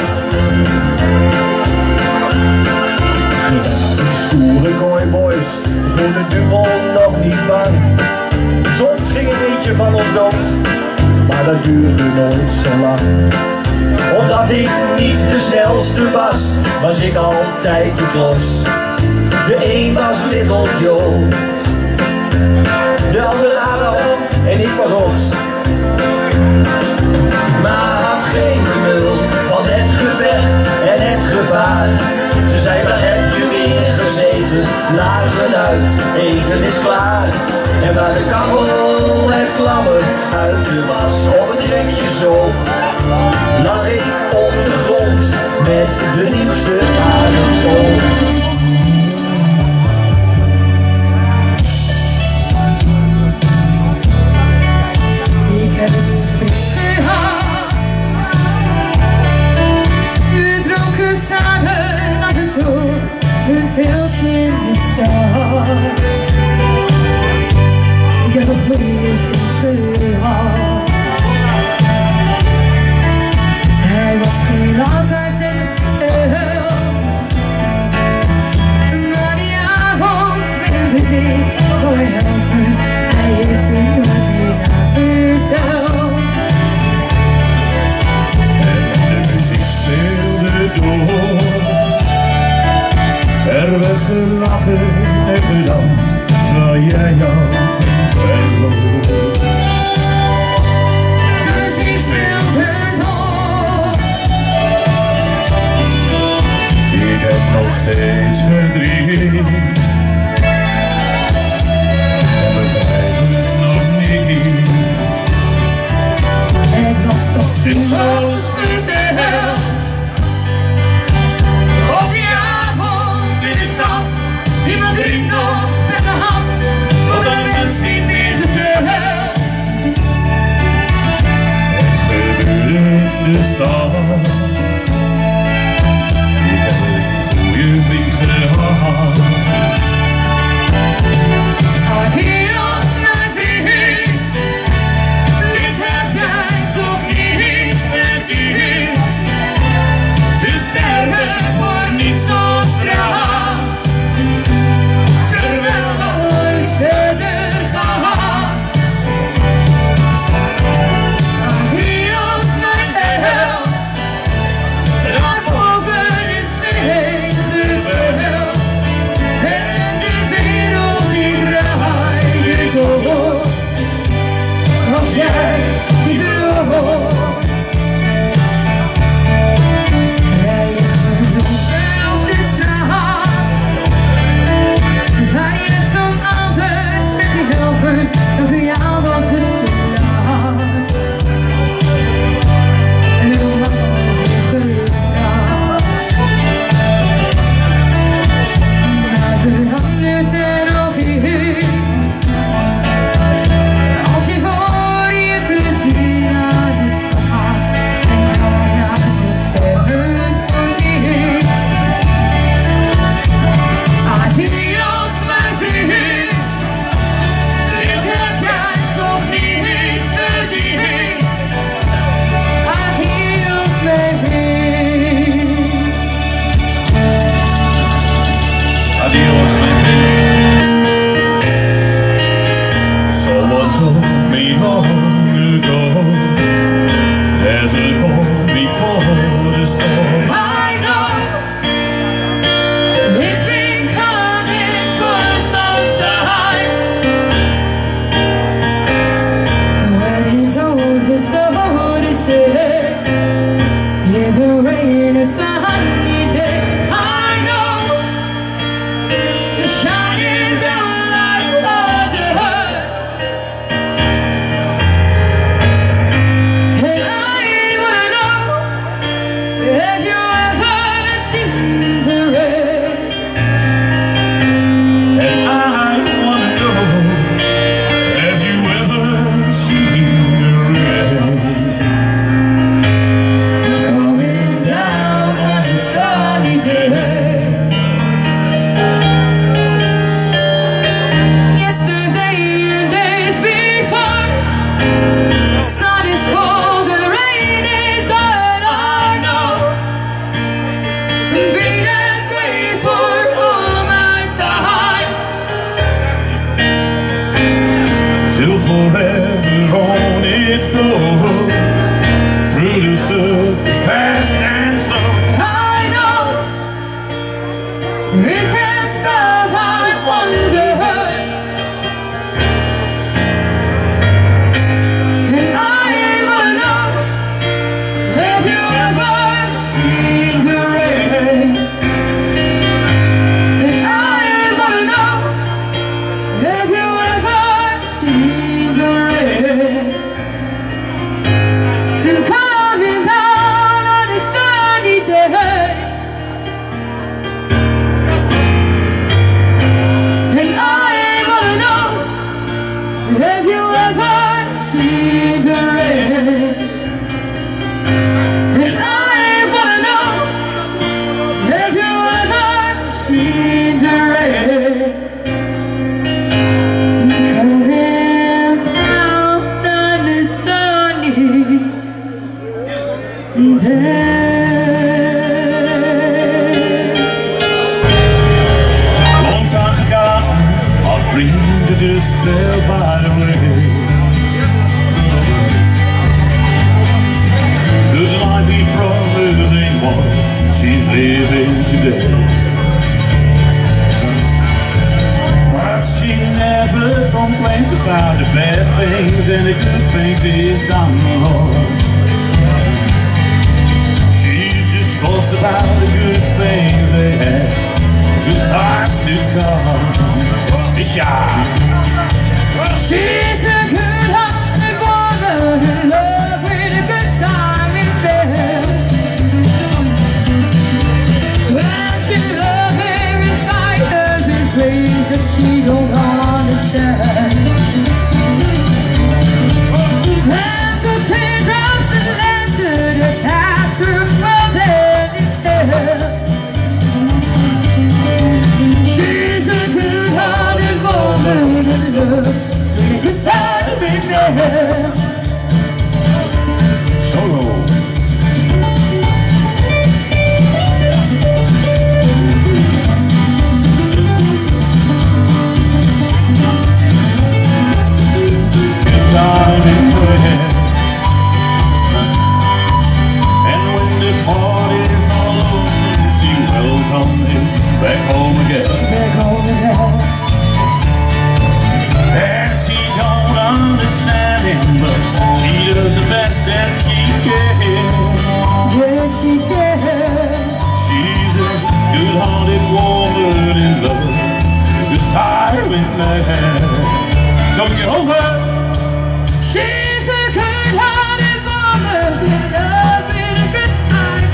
De stoere cowboys vonden de duivel nog niet bang. Soms ging een beetje van ons dood, maar dat duurde nooit zo lang. Omdat ik niet de snelste was, was ik altijd te klos. De een was Little Joe, de ander Abraham en ik was Os. Maar had geen benul van het gevecht en het gevaar. Ze zei, waar heb je weer gezeten? Laarzen uit, eten is klaar. En waar de kachel en vlammen uit de was op het rekje zoog, lag ik op de grond met de nieuwste arendsoog. Ik heb het fris gehad. We dronken samen af en toe een pilsje in de stad. Ik heb een goede vriend gehad. Hij was geen lafaard en veel, maar die avond met een plezier kon hij helpen. Hij heeft me nooit meer verteld. En de muziek speelde door. Er werd gelachen en gedanst, terwijl jij had verloren. De muziek speelde door. Ik heb nog steeds verdriet. En begrijp het nog niet. Het was toch zinloos verteld. Op die avond in de stad, iemand drinkt nog met de hand, wat een mens niet meer vertelt. Het gebeurde in de stad. Ik heb een goede vriend forever on it goes, through the circle, fast and slow. I know it can't stop, I wonder. And I wanna know, have you ever seen the rain? And I wanna know, have you ever seen the rain? And coming down on a sunny day. And I wanna know, have you ever seen the rain? And I wanna know, have you ever seen the rain? Coming down on the sunny Long time's gone, our dreams just fell by the way. Good life he promised ain't what she's living today. But she never complains about the bad things and the good things he's done, Lord. Talks about the good things they had, good times to come. She's a good-hearted woman in love with a good time in bed. Well, she loves him in spite of his ways that she don't understand. And so teardrops and laughter that pass through her head. She's a good-hearted woman in love with a good time in bed. Solo. Good time in prayer. And when the party's all over, she welcomed him back home again. Back home again. And she don't understand him, but she does the best that she can. Yes, she can. She's a good-hearted woman in love, a good time in man. Don't get over. She's a good-hearted woman in love with a good time.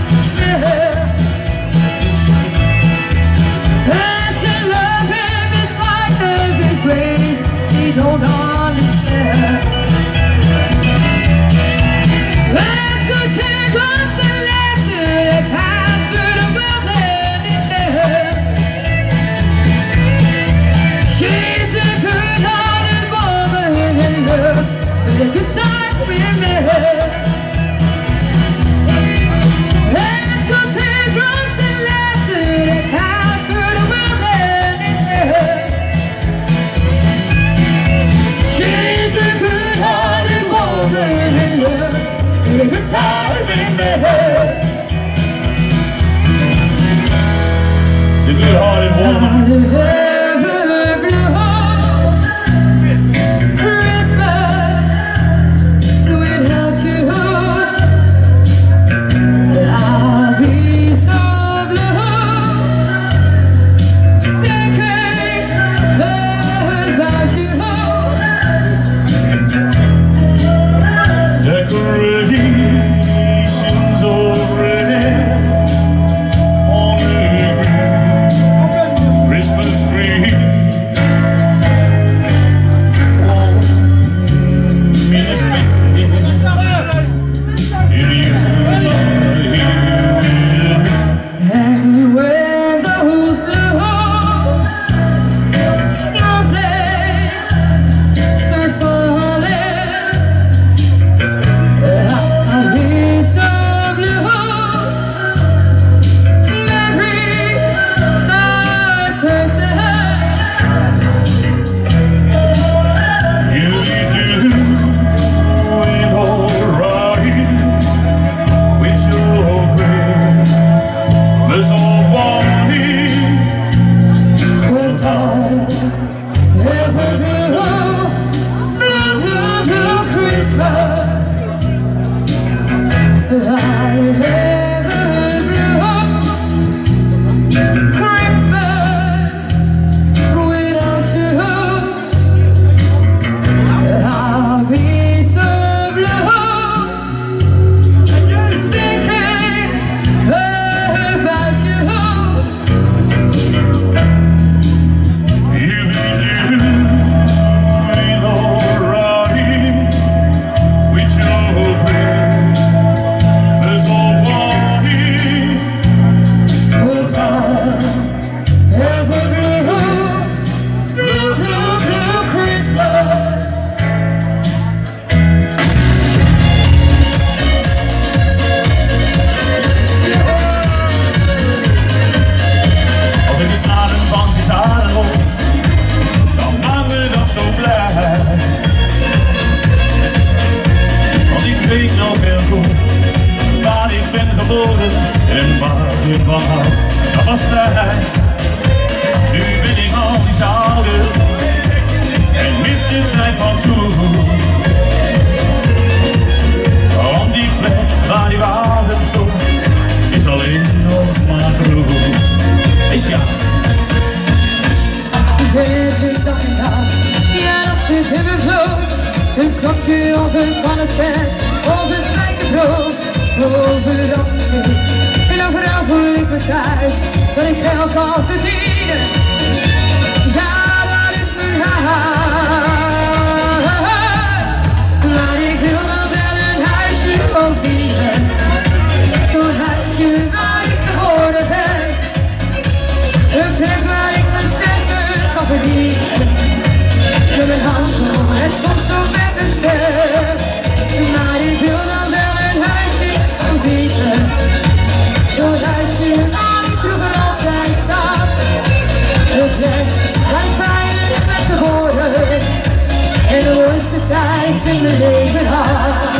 And she loves him in spite of his ways he don't understand. And so teardrops and laughter that pass through the wilderness. She's a good-hearted woman in love with a good time with me. And so teardrops and laughter that pass through the wilderness. She's a good-hearted woman in love with a good time with me. The good-hearted woman. Christmas without you, I'll be so blue, thinking about you. Decorations of red on the green Christmas van toen. Om die plek waar die wagen stond, is alleen nog maar groen. Is ja. Ik dacht en dacht, ja dat zit in mijn bloed. Een klokje of een pannenset, of een spijkerbrood. Overal en overal voel ik me thuis, dat ik geld kan verdienen. Ja, dat is mijn huis. Maar ik wil nog wel een huisje van bieden. Zo'n huisje waar ik geboren ben. Een plek waar ik mijn centen kan verdienen. Met mijn handel en soms ook met mijn stem. Maar ik wil dan wel een huisje van bieden. Zo'n huisje waar ik vroeger altijd zat. Een plek waar ik veilig ben geboren. En de mooiste tijd in mijn leven had.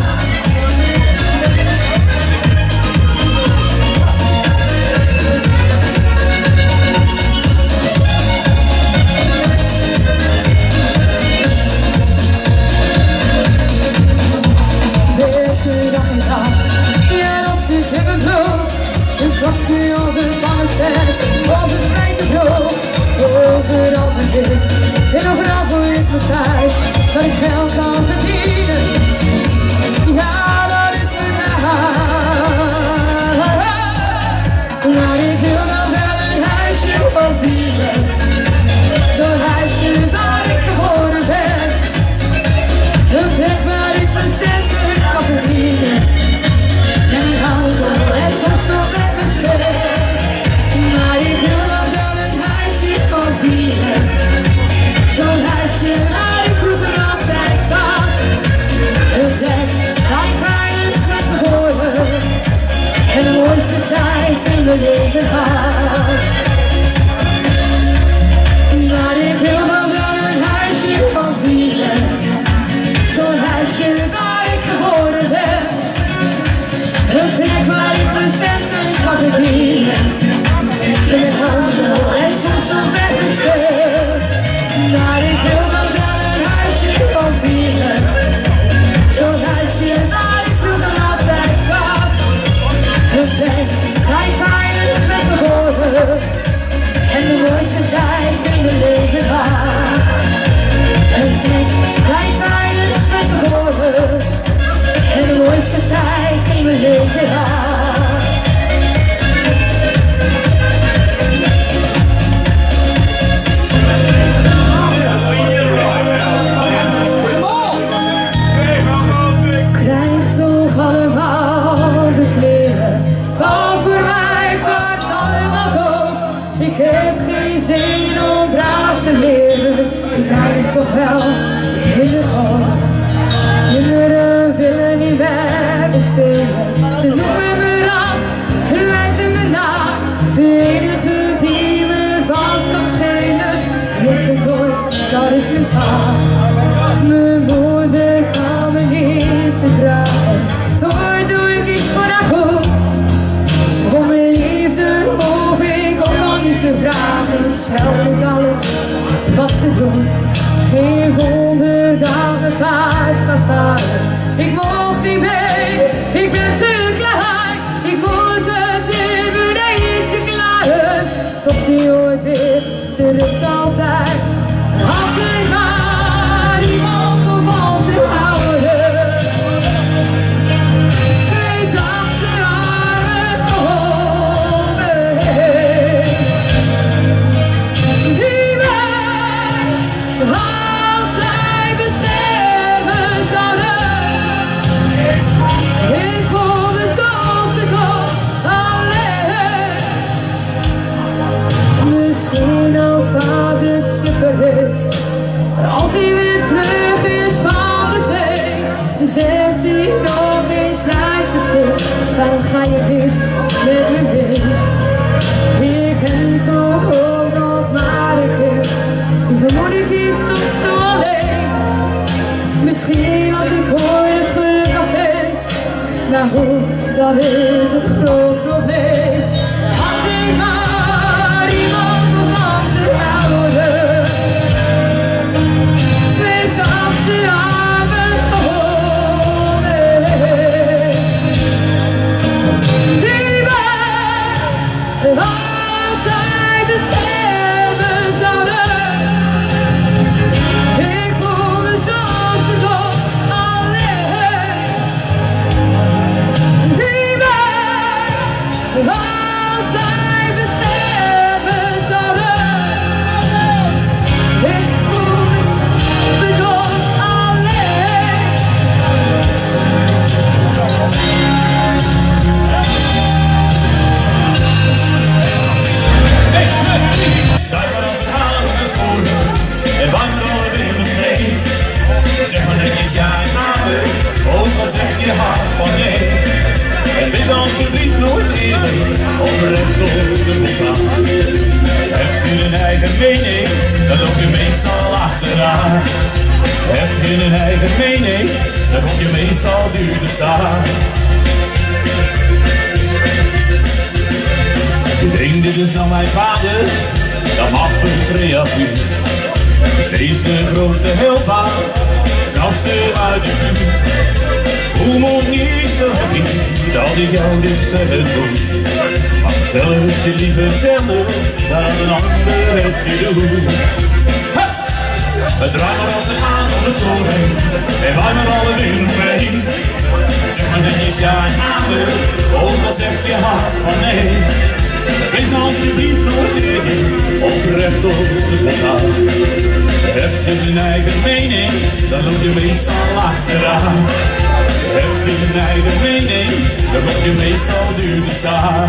Een klokje of een pannenset, of een spijkerbrood. Overal ben ik, en overal voel ik me thuis, dat ik geld kan verdienen. Ja, dat is mijn huis. Maar ik wil dan wel een huisje van bieden. Zo'n huisje waar ik geboren ben. Een plek waar ik mijn centen kan verdienen. En ik hou en soms ook met mijn stem. Maar ik wil dan wel een huisje van bieden. Zo'n huisje waar ik vroeger altijd zat. Een plek waar ik veilig ben geboren. En de mooiste tijd in mijn leven had. Maar ik wil dan wel een huisje van bieden. Zo'n huisje waar ik geboren ben. Een plek waar ik mijn centen kan verdienen. In het handel en soms ook met mijn stem. Maar ik wil dan wel een huisje van bieden. Zo'n huisje waar ik vroeger altijd zat. Een plek waar ik veilig ben geboren. En de mooiste tijd in mijn leven had. Een plek waar ik veilig ben geboren. En de mooiste tijd in mijn leven had. Krijg toch allemaal de kleren van voor mij, wordt allemaal dood. Ik heb geen zin om braaf te leven. Ik hou dit toch wel in de goot. Kinderen willen niet met me spelen. Ze noemen me rat en wijzen me na. De enige die me wat kan schelen is de dood, dat is mijn pa. Mijn moeder kan me niet verdragen. Nooit doe ik iets voor haar goed. Om mijn liefde hoef ik ook al niet te vragen. Scheld is alles wat ze doet. Geen wonder dat mijn paas gaat varen. Ik mocht niet mee, ik ben te klein. Ik moet het in mijn eentje klaren. Tot hij ooit weer terug zal zijn. Als ik maar iemand om van te houden. Twee zachte armen om me heen. Die mij altijd beschermen zouden. Ik voel me zo te koop alleen. Misschien als vader schipper is, als hij weer terug is van de zee, dan zegt hij nog eens: luister zus, waarom ga je niet met me mee? Ik ben zo ook nog maar een kind, vermoed ik iets of zo alleen. Misschien als ik ooit het geluk al vind, maar hoe, dat is een groot probleem. Had ik maar iemand om van te houden. Twee zachte de armen om me heen. Die mij altijd beschermen zouden. Ik voel me zo verdorven alleen. Die mij altijd beschermen zouden. Ik voel me verdorven alleen. Daar waar het gaan het woorden en wandelen in mijn mee. Zeg maar netjes ja en amen, ook al zeg je hart van nee. En wees alsjeblieft nooit eerlijk, oprecht op de boeklaan. Heb je een eigen mening, dan loop je meestal achteraan. Heb je een eigen mening, dan loop je meestal duur te staan. Je denkt dit is nou mijn vader, dat mag een creatuur. Steeds de grootste helpaar, knapste uit de buurt. Hoe moet niet zo niet dat ik jou dit zeggen doe. Maar vertel het je liever zelf, dat een ander het je doet. Ha! We draaien als een aan op de toren en wij met alle wind mee. Zeg maar netjes ja en amen, ook al zegt je hart van nee. Wees nou alsjeblieft nooit eerlijk, oprecht op de spontaan. Heb je een eigen mening, dan loop je meestal achteraan. Heb je een eigen mening, dan loop je meestal duur te staan.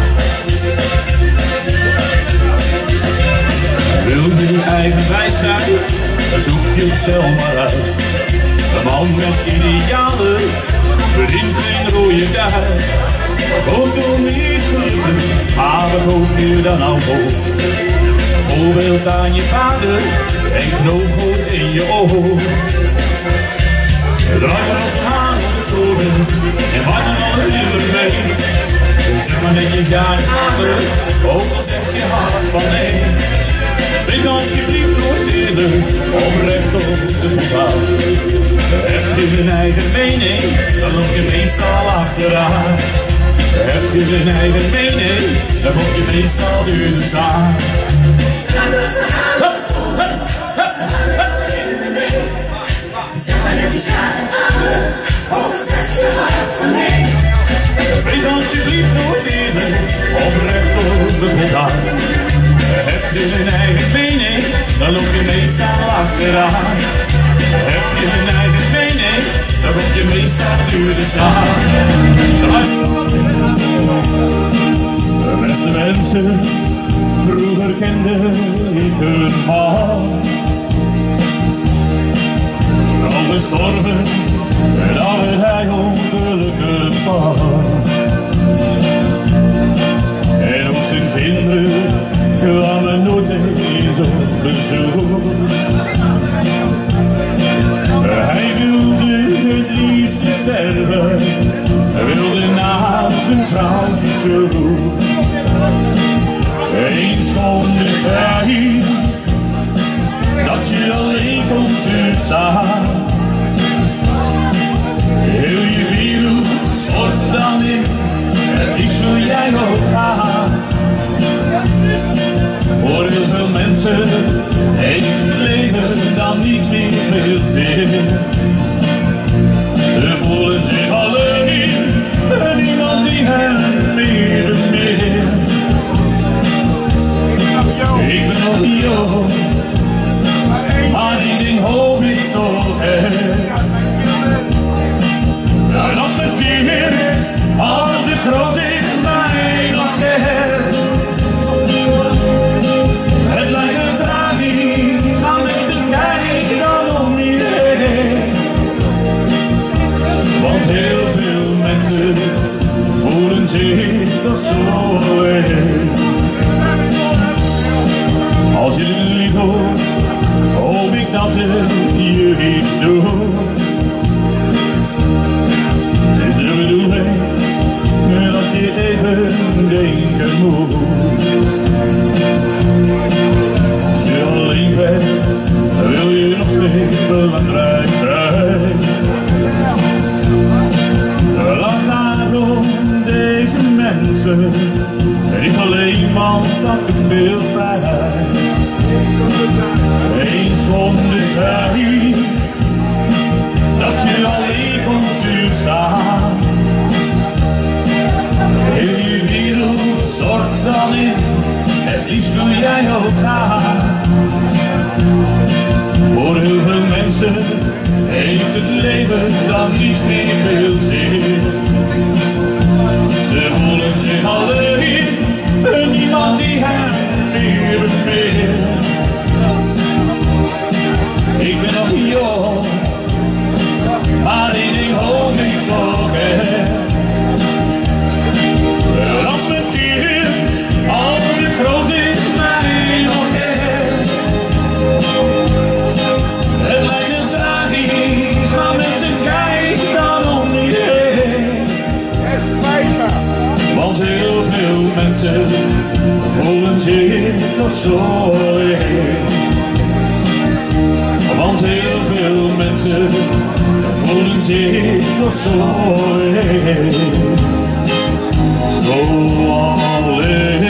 Wil je eigenwijs zijn, dan zoek je het zelf maar uit. Een man met idealen, verdient geen rode duit. Ook door niet gelukkig, maar we hoop meer dan al hoop. Voorbeeld aan je vader en knoopgoed in je oog. Draai er als aan op de toren en wat dan al in de mee. Zeg maar netjes ja en amen, ook al zeg je hart van nee. Wees alsjeblieft nooit eerlijk, oprecht op de spontaan. Heb je een eigen mening, dan loop je meestal achteraan. Heb je een eigen mening, dan moet je meestal duur te staan. Zeg maar netjes ja en amen, ook al zegt je hart van nee. Wees alsjeblieft nooit eerlijk, oprecht op de spontaan. Heb je een eigen mening, dan loop je meestal achteraan. Heb je een eigen mening, dan moet je meestal duur te staan. De beste mensen, vroeger kende ik een man. Al gestorven, daar werd hij ongelukkig van. En ook zijn kinderen kwamen nooit eens op bezoek. Hij wilde het liefst sterven, hij wilde naar zijn vrouwtje terug. Eens komt de tijd dat je alleen komt te staan. Heel je wereld wordt dan in, en die zul jij ook gaan. Voor heel veel mensen heeft het leven dan niet meer veel zin. Ze voelen zich alleen en niemand die hen meer bemint. Ik ben nog niet jong, maar één ding hoop ik toch echt. En als het hier, als het groot is, mij nog kent. Het lijkt een tragisch, gaan mensen kijken dan om je heen. bevrijd zijn. Laat daarom deze mensen niet alleen, want dat doet veel pijn. Eens komt de tijd dat je alleen komt te staan. Heel je wereld stort dan in, het liefst wil jij ook gaan. Voor heel veel mensen heeft het leven dan niet meer veel zin. Ze voelen zich alleen, niemand die hen meer beweert. Ik ben nog jong, maar één ding hoop ik toch echt. Als mijn kind al te groot is, mij nog echt. Het lijkt een tragisch, maar mensen kijken dan om je heen. Want heel veel mensen voelen zich toch zo alleen. Want heel veel mensen voelen zich toch zo alleen. Zo alleen.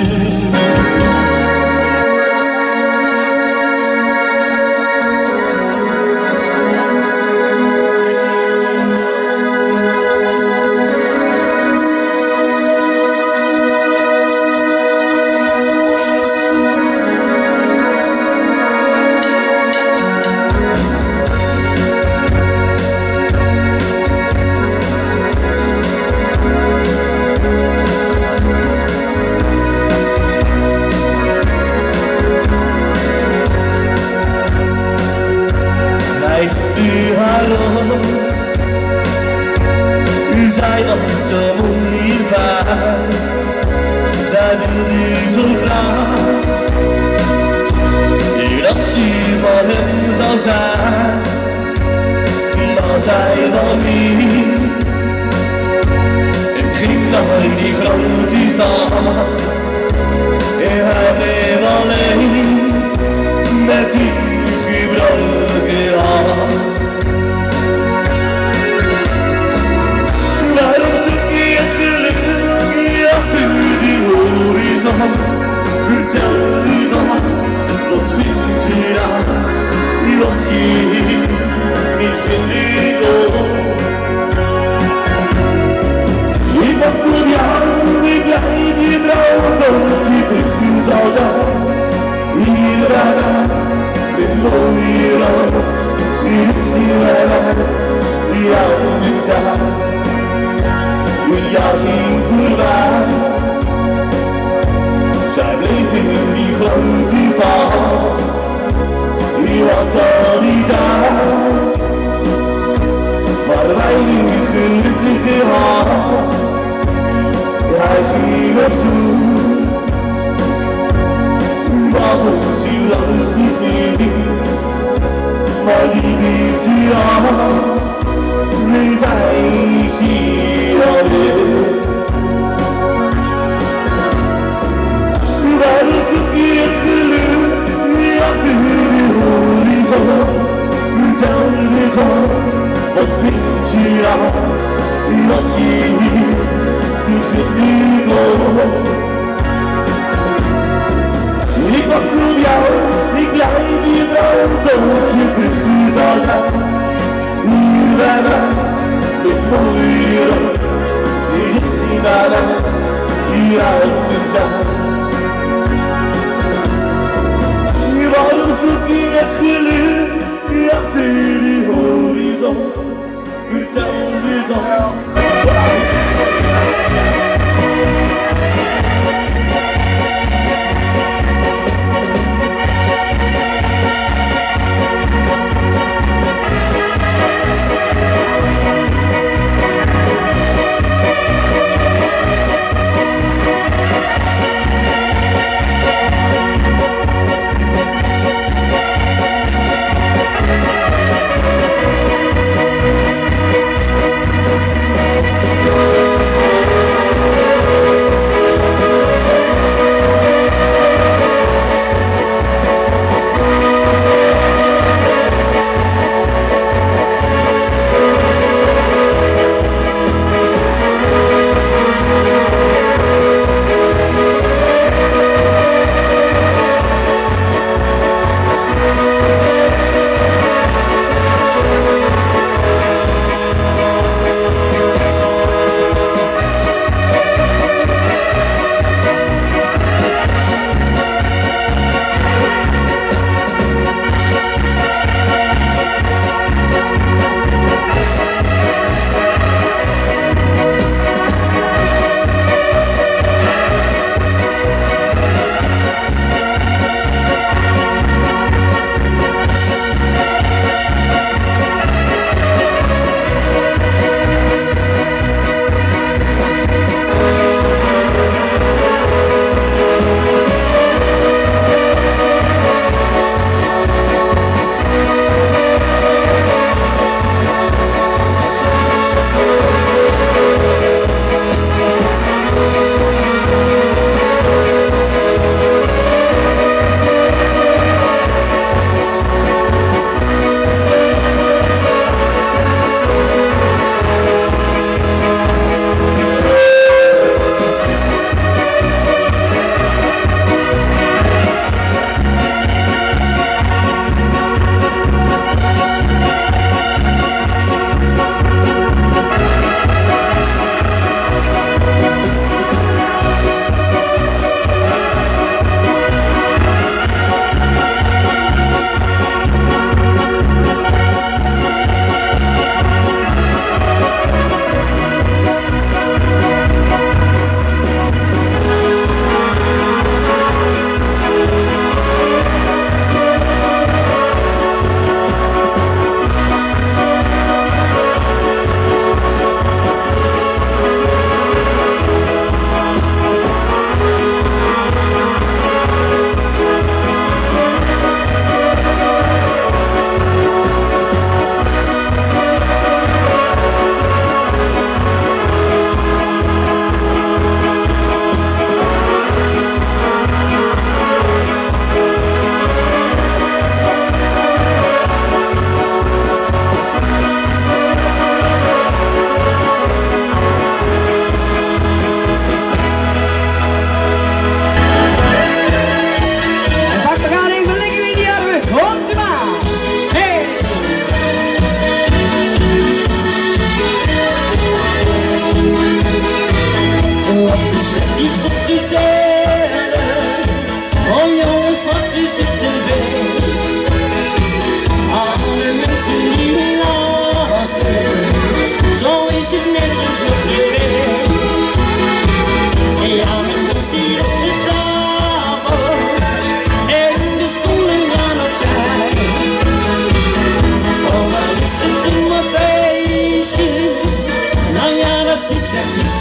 Zij was zo onervaren, zij wilde zo graag dat je van hem zou zijn, maar zij wel niet. En ging naar die grote stad en hij bleef alleen met die gebroken hart. Vertel me dan, wat vind je dan, wat je niet vindt ook. Ik wacht op jou, ik blijf je trouw, tot je terug zal zijn. Hier bij mij, met mooie roos, hier is je bij mij, jou niet zijn. Met jou ging voorbij. Zij bleef in die grote stad, die was al niet daar, maar wij niet gelukkig gehad. Hij ging op zoek, maar voor ziel was niet meer, maar die liet hij af, bleef hij hier alweer. Waar zoek je het geluk, achter de horizon? Vertel me dan, wat vind je dan, wat je niet vindt ook. Ik wacht op jou, ik blijf je trouw, tot je terug zal zijn. Hier bij mij, met mooie roos, hier is hij bij mij, hier uit mijn zijn. Waarom zoek je het geluk achter de horizon? Vertel me dan.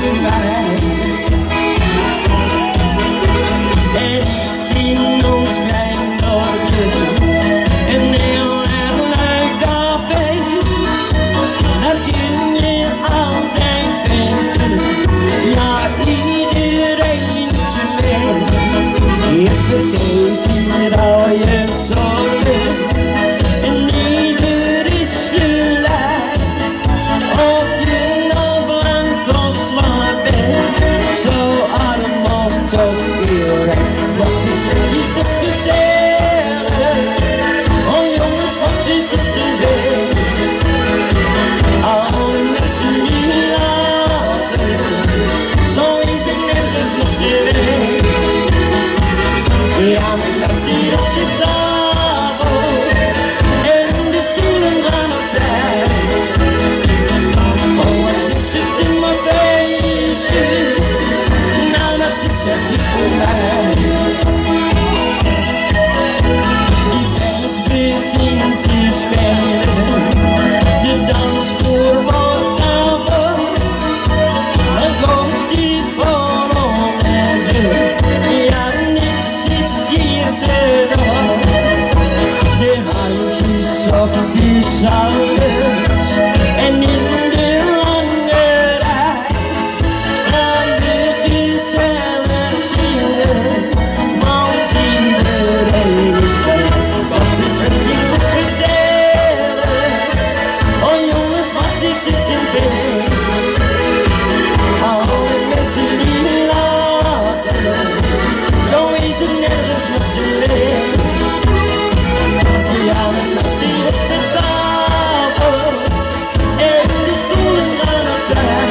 wij. En zien ons klein dorpje, een heel erg leuk café. Daar kun je altijd feesten, ja iedereen doet je mee. Je vergeet hier al je zorgen en ieder is gelijk. Of je nou blank of zwart bent, zo arm of toch heel rijk. Wat is het hier toch gezellig, oh jongens wat is het een feest. Alle mensen die lachen, zo is het nergens nog geweest. Ja, men gaat hier op de tafels en de stoelen gaan opzij. Oh, wat is het een mooi feestje, nou dat is het niet voor mij. Die dans begint te spelen, de dansvloer wordt tafel. Het komt die polonaise, ja niks is hier te doen. De handjes op de schouders en in de lange rij gaan we gezellig zingen, want iedereen is blij. Wat is het hier toch gezellig, oh jongens wat is het een feest. Alle mensen die lachen, zo is het nergens nog geweest. Ja, men gaat hier op de tafels en de stoelen gaan opzij.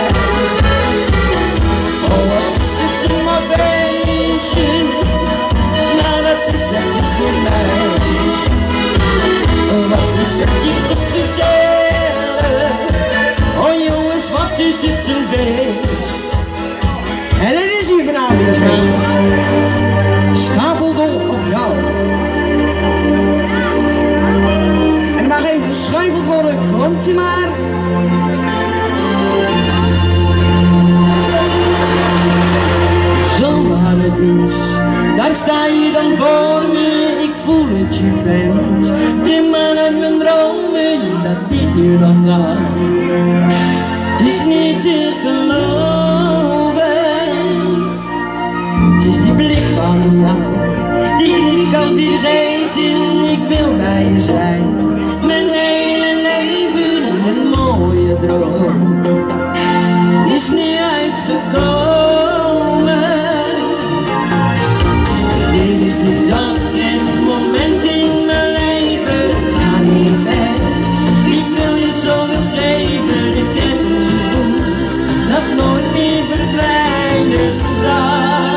Oh, wat is het een mooi feestje, nou dat is het niet voor mij. Wat is het hier toch gezellig, oh jongens wat is het een feest. En het is hier vanavond een feest. Stapeldol op jou. En er mag even geschuifeld worden, komt ie maar. Zomaar het niets, daar sta je dan voor me, ik voel dat je bent de man uit mijn dromen, dat dit nu nog kan. Het is niet te geloven, het is die blik van jou, die niets kan vergeten, ik wil bij je zijn, mijn hele leven een mooie droom, is niet uitgekomen. Dit is de dag, het moment in mijn leven, ga niet weg, ik wil je zoveel geven, ik heb een gevoel dat nooit meer verdwijnen zal.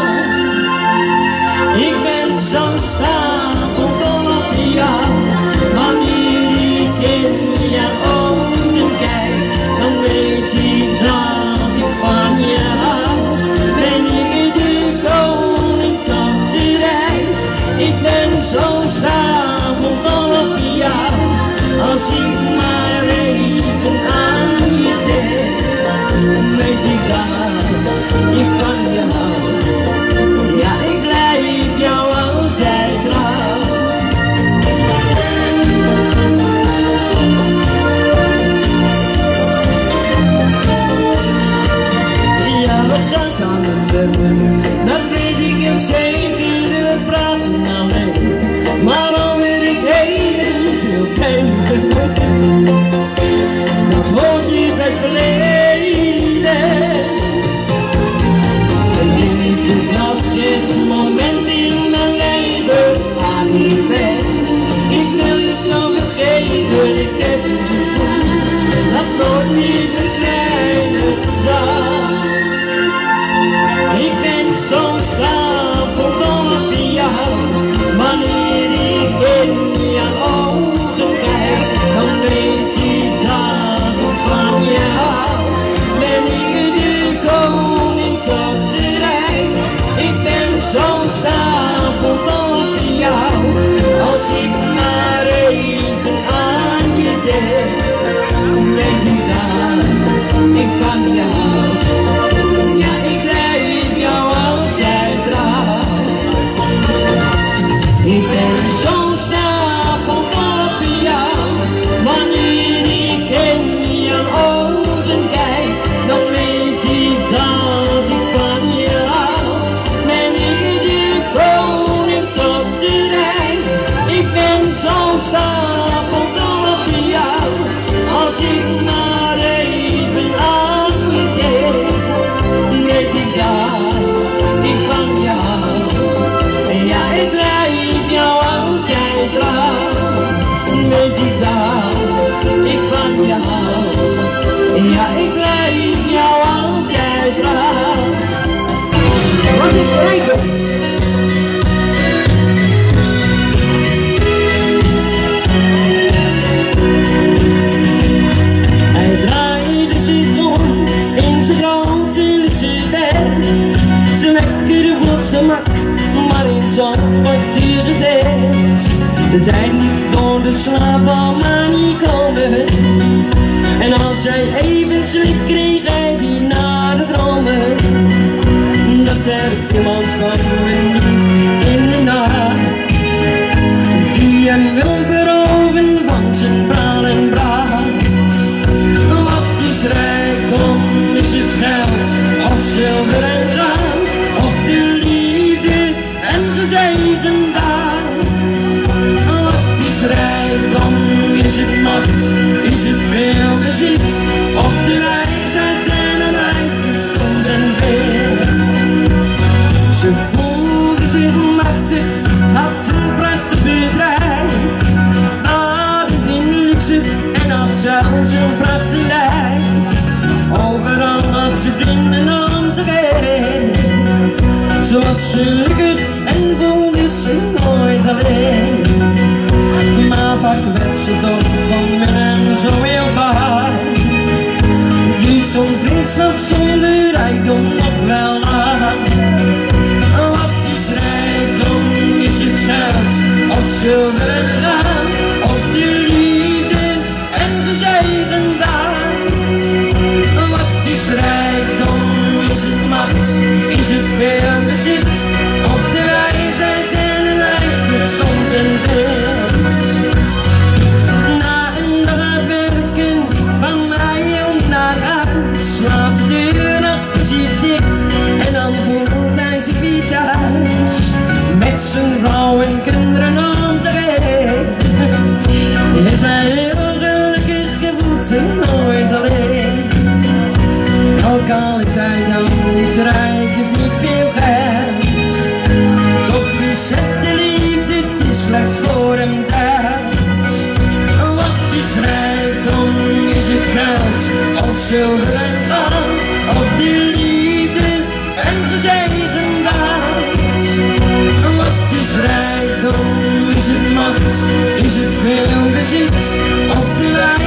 Ik ben zo stapelvol op jou, wanneer ik in jouw ogen kijk, dan weet ik dat ik van je hou. Ben ik de koning tot de rijk, ik ben zo stapelvol op jou, als ik maar even aan je denk, weet ik dat ik van je hou. Ja, ik blijf jou altijd trouw. Ja, we gaan samen, dat weet ik heel zeker, we praten alleen, maar alweer ik heel veel pijn. Dat hoort niet bij het verleden. En dit is de dag, het moment in mijn leven, ga niet weg. Ik wil je zoveel geven, ik heb een gevoel dat nooit meer verdwijnen zal. Ik ben zo stapelvol op jou, wanneer ik in jouw ogen kijk, dan weet je dat ik van je hou. Ben ik de koning tot de rijk, ik ben zo stapelvol op jou, als ik maar even aan je denk, weet ik dat van jou. Ja, ik blijf jou altijd trouw. Wat is rijkdom? Hij draaide zich om in zijn grote luxe bed. Zijn wekker wordt gemak, maar in zo'n portuur gezet. De tijd liep door de slaap al maar niet komen. En als hij even sliep, kreeg hij die nare dromen. Dat er iemand gewoon lief in de nacht, die hem wil beroven van zijn praal en praat. Wat is rijkdom, is het geld of zilver en goud, of de liefde en gezegend daad? Wat is rijkdom, is het macht, is het veel bezit, of de wijsheid en een eigen stond en veert? Ze voelde zich machtig, had een prachtig bedrijf, ademde in luxe en had zelfs een prachtig lijf. Overal had ze vrienden om zich heen. Ze was gelukkig en voelde zich nooit alleen. Maar vaak werd ze toch van binnen zo heel bang. Duurt zo'n vriendschap zonder rijkdom nog wel lang? Wat is rijkdom, is het geld of zilver en goud, of de liefde en gezegend daad? Wat is rijkdom, is het macht, is het veel bezit, of de wijsheid en een lijf gezond en fit? Na een dag aan werken, van mij om naar huis, slaat de deur achter zich dicht en dan voelt hij zich weer thuis. Met zijn vrouw en kinderen om zich heen is hij heel gelukkig, je voelt zich nooit alleen. Ook al is hij dan niet rijk, heeft niet veel geld, toch bezet de liefde, het is slechts voor hem thuis. Wat is rijkdom, is het geld of zilver en goud, of de liefde en gezegend daad? Wat is rijkdom, is het macht, is het veel bezit, of de